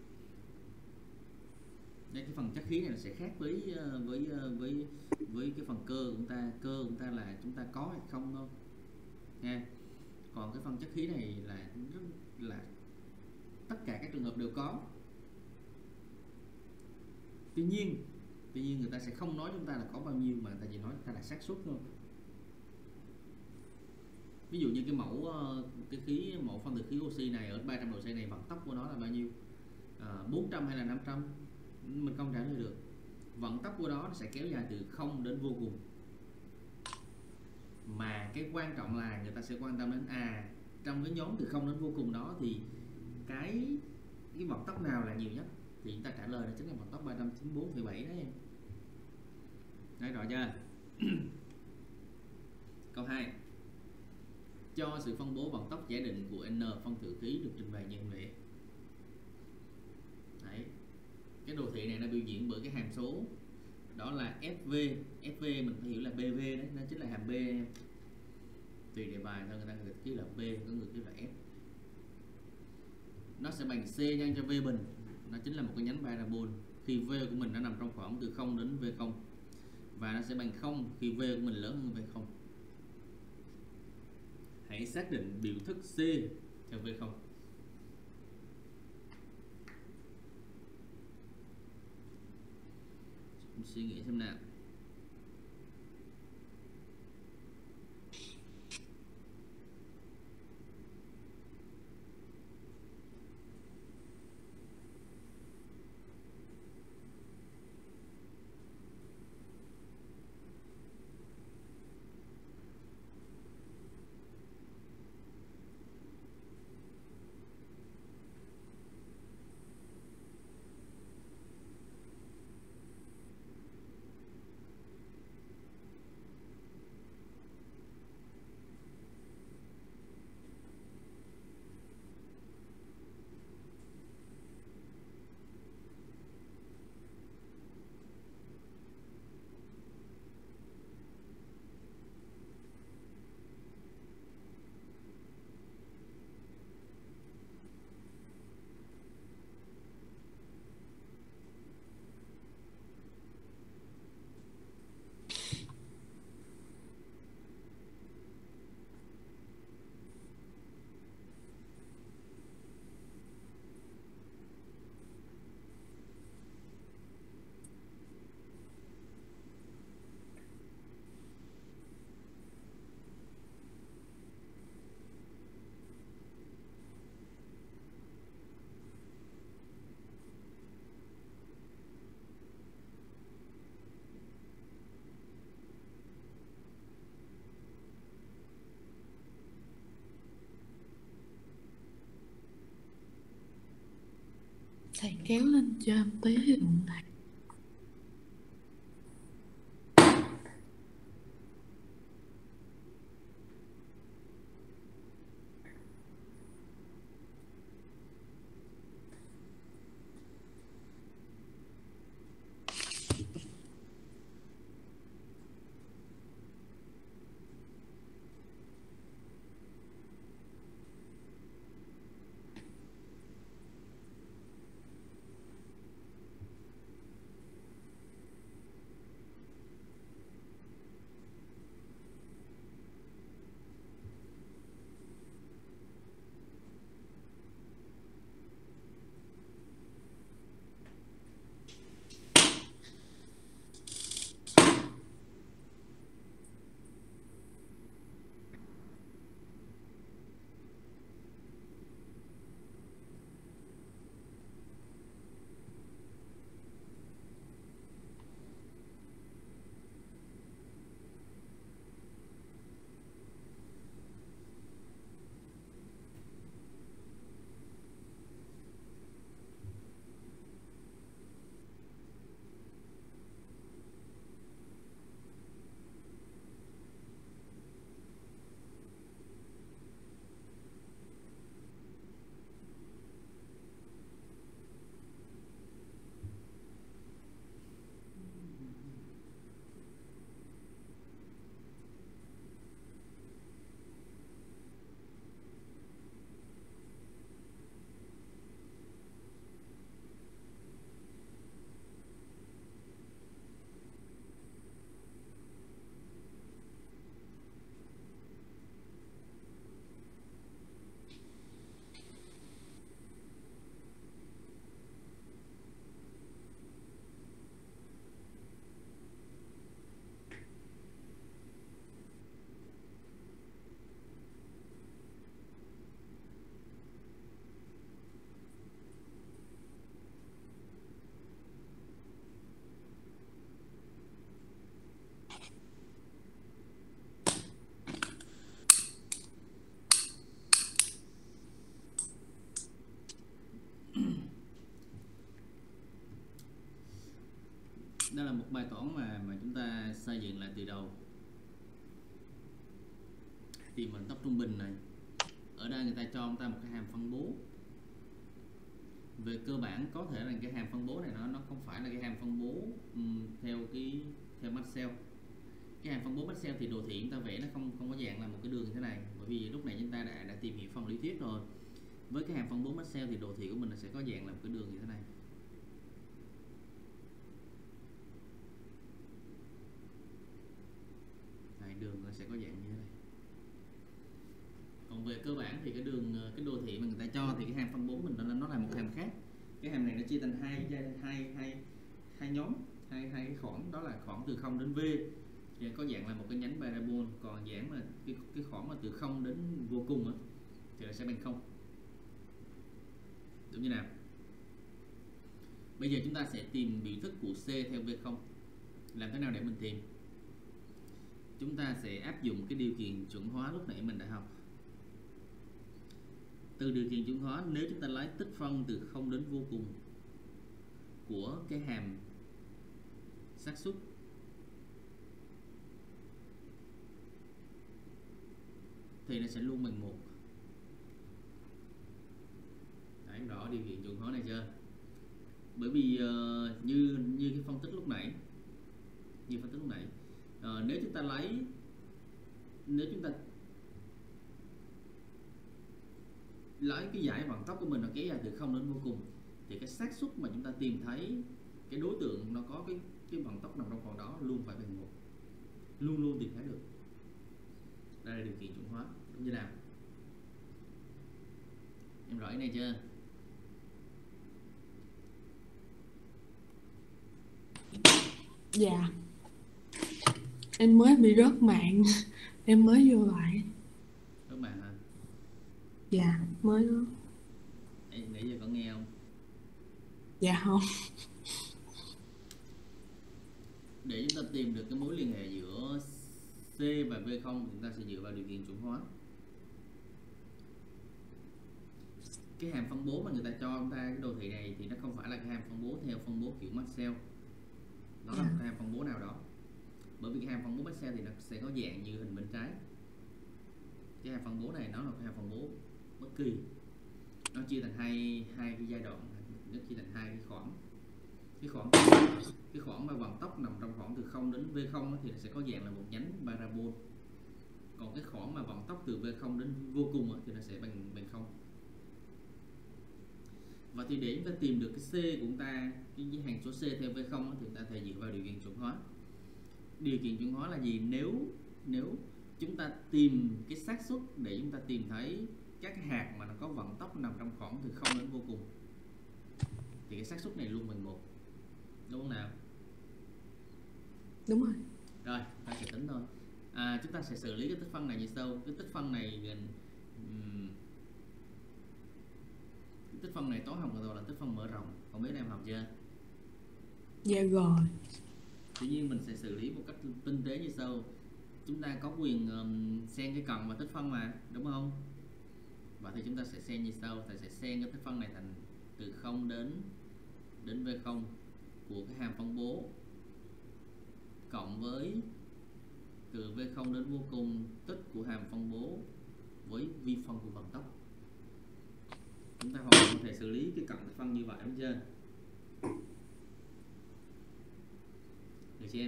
Đây, cái phần chất khí này nó sẽ khác với với với với cái phần cơ của chúng ta. Cơ của chúng ta là chúng ta có hay không thôi nha. Còn cái phần chất khí này là rất là tất cả các trường hợp đều có. Tuy nhiên tuy nhiên người ta sẽ không nói chúng ta là có bao nhiêu, mà người ta chỉ nói chúng ta là xác suất thôi. Ví dụ như cái mẫu cái khí mẫu phân tử khí oxy này ở ba trăm độ C này, vận tốc của nó là bao nhiêu? À, bốn trăm hay là năm trăm? Mình không trả lời được. Vận tốc của đó nó sẽ kéo dài từ không đến vô cùng. Mà cái quan trọng là người ta sẽ quan tâm đến à trong cái nhóm từ không đến vô cùng đó thì cái cái vận tốc nào là nhiều nhất, thì chúng ta trả lời là chính là vận tốc ba trăm chín mươi bốn phẩy bảy đấy. Đấy, rõ chưa? Câu hai. Cho sự phân bố vận tốc giả định của N phân tử khí được trình bày như hôm lễ. Đấy. Cái đồ thị này nó biểu diễn bởi cái hàm số đó là Fv. Fv mình phải hiểu là bê vê đấy, nó chính là hàm B. Tùy đề bài thôi, người ta người ký là B, có người ký là F. Nó sẽ bằng C nhân cho V bình, nó chính là một cái nhánh parabol khi V của mình nó nằm trong khoảng từ không đến V không, và nó sẽ bằng không khi V của mình lớn hơn V không. Hãy xác định biểu thức C cho V không. Suy nghĩ xem nào. Thầy kéo lên trên tí thì đụng thầy. Đây là một bài toán mà mà chúng ta xây dựng lại từ đầu. Tìm vận tốc trung bình này. Ở đây người ta cho chúng ta một cái hàm phân bố. Về cơ bản có thể là cái hàm phân bố này nó nó không phải là cái hàm phân bố um, theo cái theo Maxwell. Cái hàm phân bố Maxwell thì đồ thị chúng ta vẽ nó không không có dạng là một cái đường như thế này, bởi vì lúc này chúng ta đã đã tìm hiểu phần lý thuyết rồi. Với cái hàm phân bố Maxwell thì đồ thị của mình nó sẽ có dạng là một cái đường như thế này. Này, đường nó sẽ có dạng như thế này. Còn về cơ bản thì cái đường cái đồ thị mà người ta cho thì cái hàm phân bố mình nó nó là một hàm khác. Cái hàm này nó chia thành hai hai hai hai nhóm, hai hai cái khoảng, đó là khoảng từ không đến V thì có dạng là một cái nhánh parabol, còn dạng mà cái cái khoảng mà từ không đến vô cùng á thì nó sẽ bằng không. Đúng như nào? Bây giờ chúng ta sẽ tìm biểu thức của C theo V không. Làm thế nào để mình tìm? Chúng ta sẽ áp dụng cái điều kiện chuẩn hóa lúc nãy mình đã học. Từ điều kiện chuẩn hóa, nếu chúng ta lấy tích phân từ không đến vô cùng của cái hàm xác suất thì nó sẽ luôn bằng một. Đấy, rõ điều kiện chuẩn hóa này chưa? Bởi vì uh, như như cái phân tích lúc nãy, như phân tích lúc nãy, uh, nếu chúng ta lấy nếu chúng ta lấy cái giải vận tốc của mình nó kéo dài từ không đến vô cùng thì cái xác suất mà chúng ta tìm thấy cái đối tượng nó có cái cái vận tốc nằm trong khoảng đó luôn phải bằng một, luôn luôn tìm thấy được. Đây là điều kiện chuẩn hóa, đúng như nào? Em rõ cái này chưa? Dạ. Em mới bị rớt mạng. Em mới vô lại. Rớt mạng hả? Dạ, mới đó. Em nãy giờ có nghe không? Dạ không. Để chúng ta tìm được cái mối liên hệ giữa C và V không, chúng ta sẽ dựa vào điều kiện chuẩn hóa. cái hàm phân bố mà người ta cho chúng ta cái đồ thị này thì nó không phải là cái hàm phân bố theo phân bố kiểu Maxwell, nó là một cái hàm phân bố nào đó. Bởi vì cái hàm phân bố Maxwell thì nó sẽ có dạng như hình bên trái. Cái hàm phân bố này nó là cái hàm phân bố bất kỳ, nó chia thành hai hai cái giai đoạn, nó chia thành hai cái khoảng. Cái khoảng cái khoảng mà vận tốc nằm trong khoảng từ không đến v không thì nó sẽ có dạng là một nhánh parabol. Còn cái khoảng mà vận tốc từ v không đến vô cùng thì nó sẽ bằng bằng không. Và thì để chúng ta tìm được cái c của chúng ta, cái hằng số c theo v không thì chúng ta thể dựa vào điều kiện chuẩn hóa. Điều kiện chuẩn hóa là gì? Nếu nếu chúng ta tìm cái xác suất để chúng ta tìm thấy các hạt mà nó có vận tốc nằm trong khoảng từ không đến vô cùng thì cái xác suất này luôn bằng một, đúng không nào? Đúng rồi. Rồi, ta sẽ tính thôi. À, chúng ta sẽ xử lý cái tích phân này như sau. Cái tích phân này um, cái tích phân này toán học rồi là tích phân mở rộng. Không biết em học chưa? Dạ rồi. Tuy nhiên mình sẽ xử lý một cách tinh tế như sau. Chúng ta có quyền um, xen cái cần và tích phân mà, đúng không? Và thì chúng ta sẽ xen như sau. Ta sẽ xen cái tích phân này thành từ không đến đến v không của cái hàm phân bố cộng với từ v không đến vô cùng tích của hàm phân bố với vi phân của vận tốc. Chúng ta hoàn toàn có thể xử lý cái cận tích phân như vậy, đúng chưa? Được chưa em?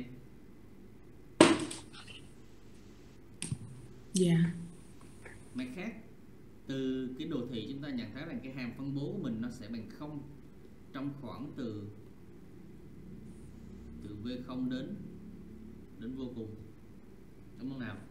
Dạ. Mặt khác, từ cái đồ thị chúng ta nhận thấy rằng cái hàm phân bố của mình nó sẽ bằng không trong khoảng từ từ v không đến đến vô cùng, đúng không nào?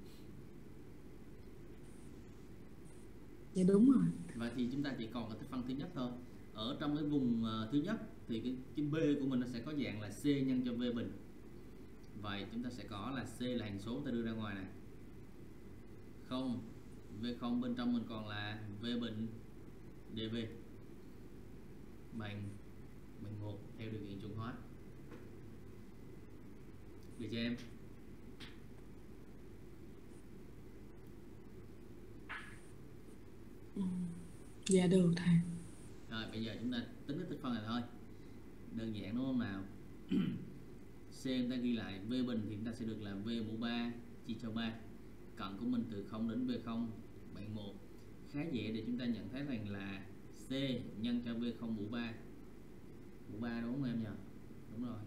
Dạ đúng rồi. Và thì chúng ta chỉ còn cái tích phân thứ nhất thôi. Ở trong cái vùng uh, thứ nhất thì cái, cái b của mình nó sẽ có dạng là c nhân cho v bình. Vậy chúng ta sẽ có là c là hằng số ta đưa ra ngoài này. Không, v không bên trong mình còn là v bình dv bằng bằng một theo điều kiện chuẩn hóa. Được chưa em? Ừ. Dạ được thầy. Rồi bây giờ chúng ta tính cái tích phân này thôi. Đơn giản đúng không nào? C chúng ta ghi lại v bình thì chúng ta sẽ được là v mũ ba chia cho ba. Cận của mình từ không đến v không bằng một. Khá dễ để chúng ta nhận thấy rằng là C nhân cho v không mũ ba. Mũ ba đúng không em nhỉ? Đúng rồi.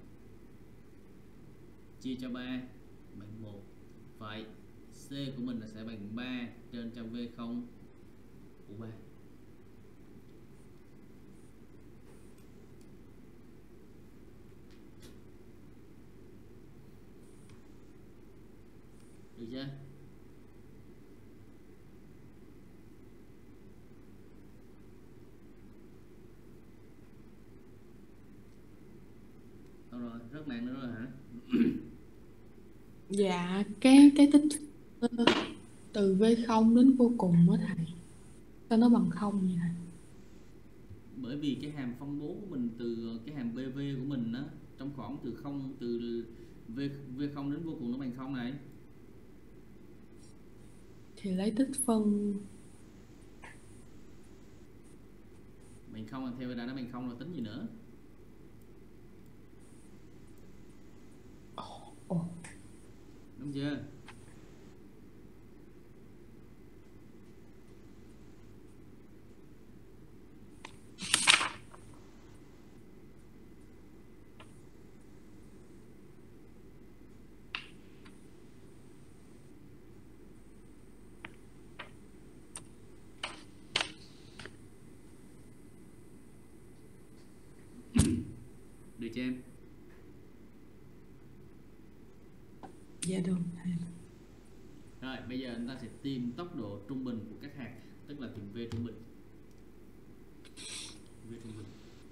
Chia cho ba bằng một. Vậy C của mình là sẽ bằng ba trên cho v không mũ ba. Được chưa? Đâu rồi, rất nặng nữa rồi hả? Dạ, cái cái tích từ v không đến vô cùng đó thầy. Sao nó bằng không vậy thầy? Bởi vì cái hàm phân bố của mình từ cái hàm bê vê của mình á, trong khoảng từ không từ v v không đến vô cùng nó bằng không này. Thì lấy tích phân Bằng không là theo ra nó bằng không rồi tính gì nữa. Ồ. Đúng chưa? Được chưa em? Dạ được thầy. Rồi bây giờ chúng ta sẽ tìm tốc độ trung bình của các hạt, tức là tìm v trung bình. V trung bình.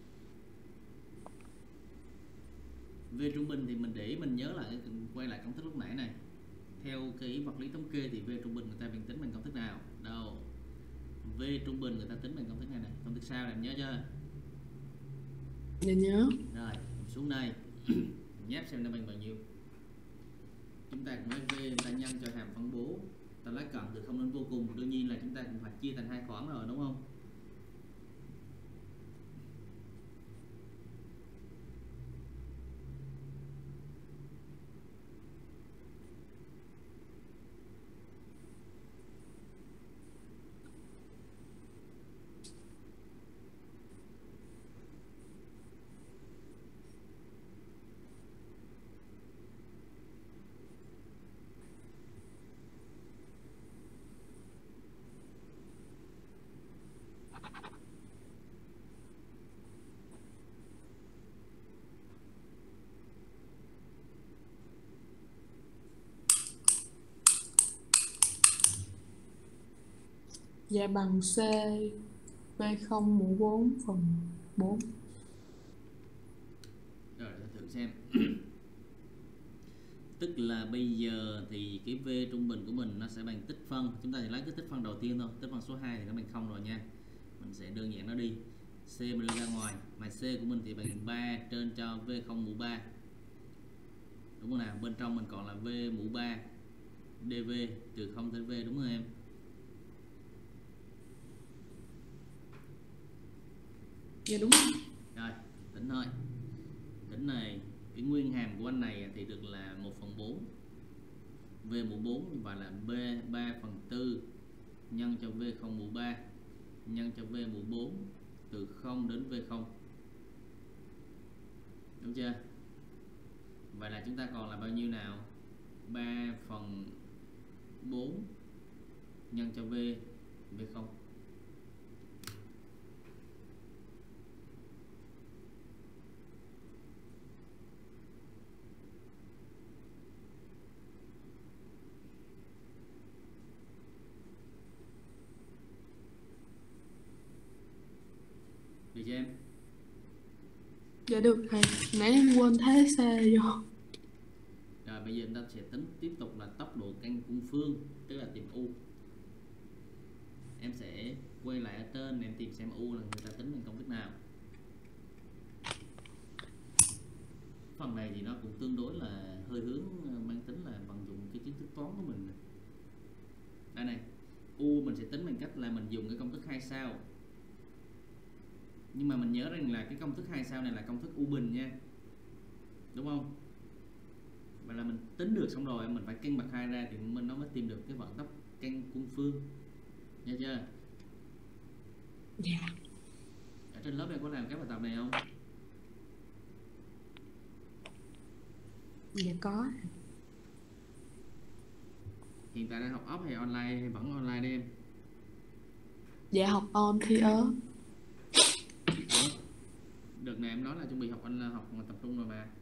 V trung bình thì mình để mình nhớ lại, quay lại công thức lúc nãy này. Theo cái vật lý thống kê thì V trung bình người ta tính bằng công thức nào? Đâu? V trung bình người ta tính bằng công thức này này, công thức sau này em nhớ chưa? Dạ nhớ. Rồi, xuống đây nháp xem nó bằng bao nhiêu. Chúng ta cũng lấy V chúng ta nhân cho hàm phân bố, ta lấy cận từ không đến vô cùng, đương nhiên là chúng ta cũng phải chia thành hai khoảng rồi đúng không? Dạ bằng C V không mũ bốn phần bốn. Rồi để thử xem. Tức là bây giờ thì cái V trung bình của mình nó sẽ bằng tích phân. Chúng ta chỉ lấy cái tích phân đầu tiên thôi. Tích phân số hai thì nó bằng không rồi nha. Mình sẽ đơn giản nó đi. C mình đưa ra ngoài, mà C của mình thì bằng ba trên cho V không mũ ba. Đúng không nào? Bên trong mình còn là V mũ ba dv từ không tới V, đúng không em? Dạ đúng rồi. Rồi, tính thôi. Tính này, cái nguyên hàm của anh này thì được là một phần bốn V mũ bốn, và là B ba phần tư nhân cho V không mũ ba nhân cho V mũ bốn từ không đến V không. Đúng chưa? Vậy là chúng ta còn là bao nhiêu nào? ba phần bốn nhân cho V V không. Được chưa em? Dạ được thầy. Nãy em quên thế C vô. Rồi bây giờ chúng ta sẽ tính tiếp tục là tốc độ căn cung phương, tức là tìm U. Em sẽ quay lại ở trên, em tìm xem U là người ta tính bằng công thức nào. Phần này thì nó cũng tương đối là hơi hướng mang tính là vận dụng cái kiến thức toán của mình. Đây này, U mình sẽ tính bằng cách là mình dùng cái công thức hai sao. Nhưng mà mình nhớ rằng là cái công thức hai sao này là công thức U bình nha. Đúng không? Vậy là mình tính được xong rồi mình phải căn bậc hai ra thì mình nó mới tìm được cái vận tốc căn cung phương. Nghe chưa? Dạ. Ở trên lớp em có làm cái bài tập này không? Dạ có. Hiện tại đang học off hay online hay vẫn online đây em? Dạ học on thi ớ. Đợt này em nói là chuẩn bị học online, học tập trung rồi mà.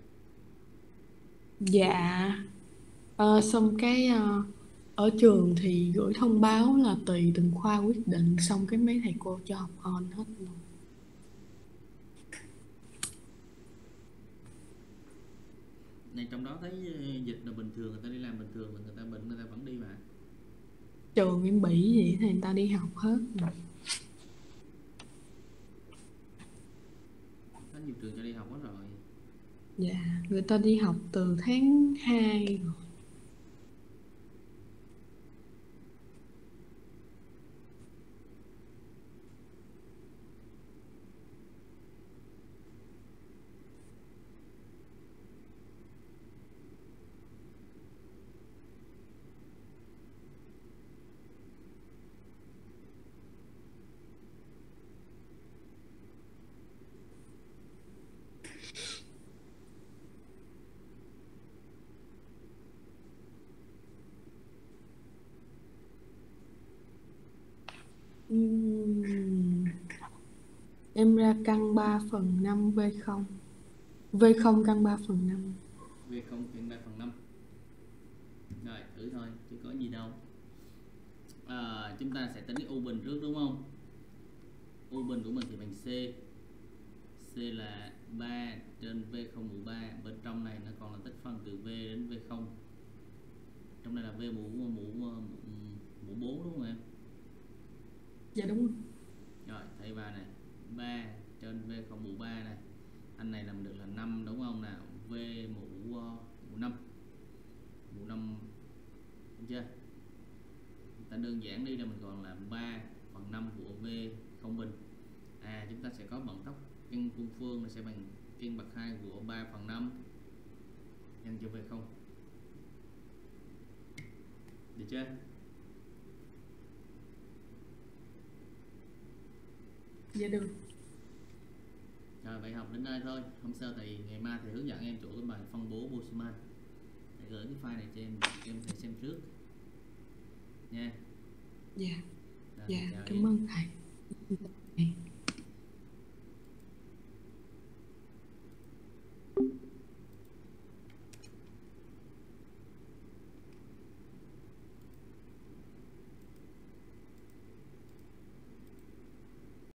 Dạ. Ờ, xong cái ờ, ở trường thì gửi thông báo là tùy từng khoa quyết định, xong cái mấy thầy cô cho học on hết luôn. Này trong đó thấy dịch là bình thường, người ta đi làm bình thường, mà người ta bệnh người ta vẫn đi mà. Trường em bị vậy thì người ta đi học hết rồi. Có nhiều trường cho đi học hết rồi. Dạ, người ta đi học từ tháng hai rồi. Ừm. Em ra căn ba phần năm V không. V không căn ba phần năm. V không căn ba phần năm. Rồi thử thôi chứ có gì đâu. À, chúng ta sẽ tính cái U bình trước đúng không? U bình của mình thì bằng C. C là ba trên V không mũ ba. Bên trong này nó còn là tích phân từ V đến V không. Trong này là V mũ mũ mũ mũ bốn đúng không em? Dạ đúng rồi. Rồi thay vào này, ba trên V không mũ ba này. Anh này làm được là năm đúng không nào? V mũ mũ năm. Mũ năm. Đúng chưa? Chúng ta đơn giản đi là mình còn là ba phần năm của V không bình. À chúng ta sẽ có vận tốc căn cung phương là sẽ bằng căn bậc hai của ba phần năm nhân cho V không. Được chưa? Dạ được. Rồi bài học đến đây thôi. Hôm sau thì ngày mai thầy hướng dẫn em chỗ cái bài phân bố Boltzmann. Thầy gửi cái file này cho em, em thầy xem trước nha. Dạ. Rồi, Dạ, chào cảm em. ơn thầy.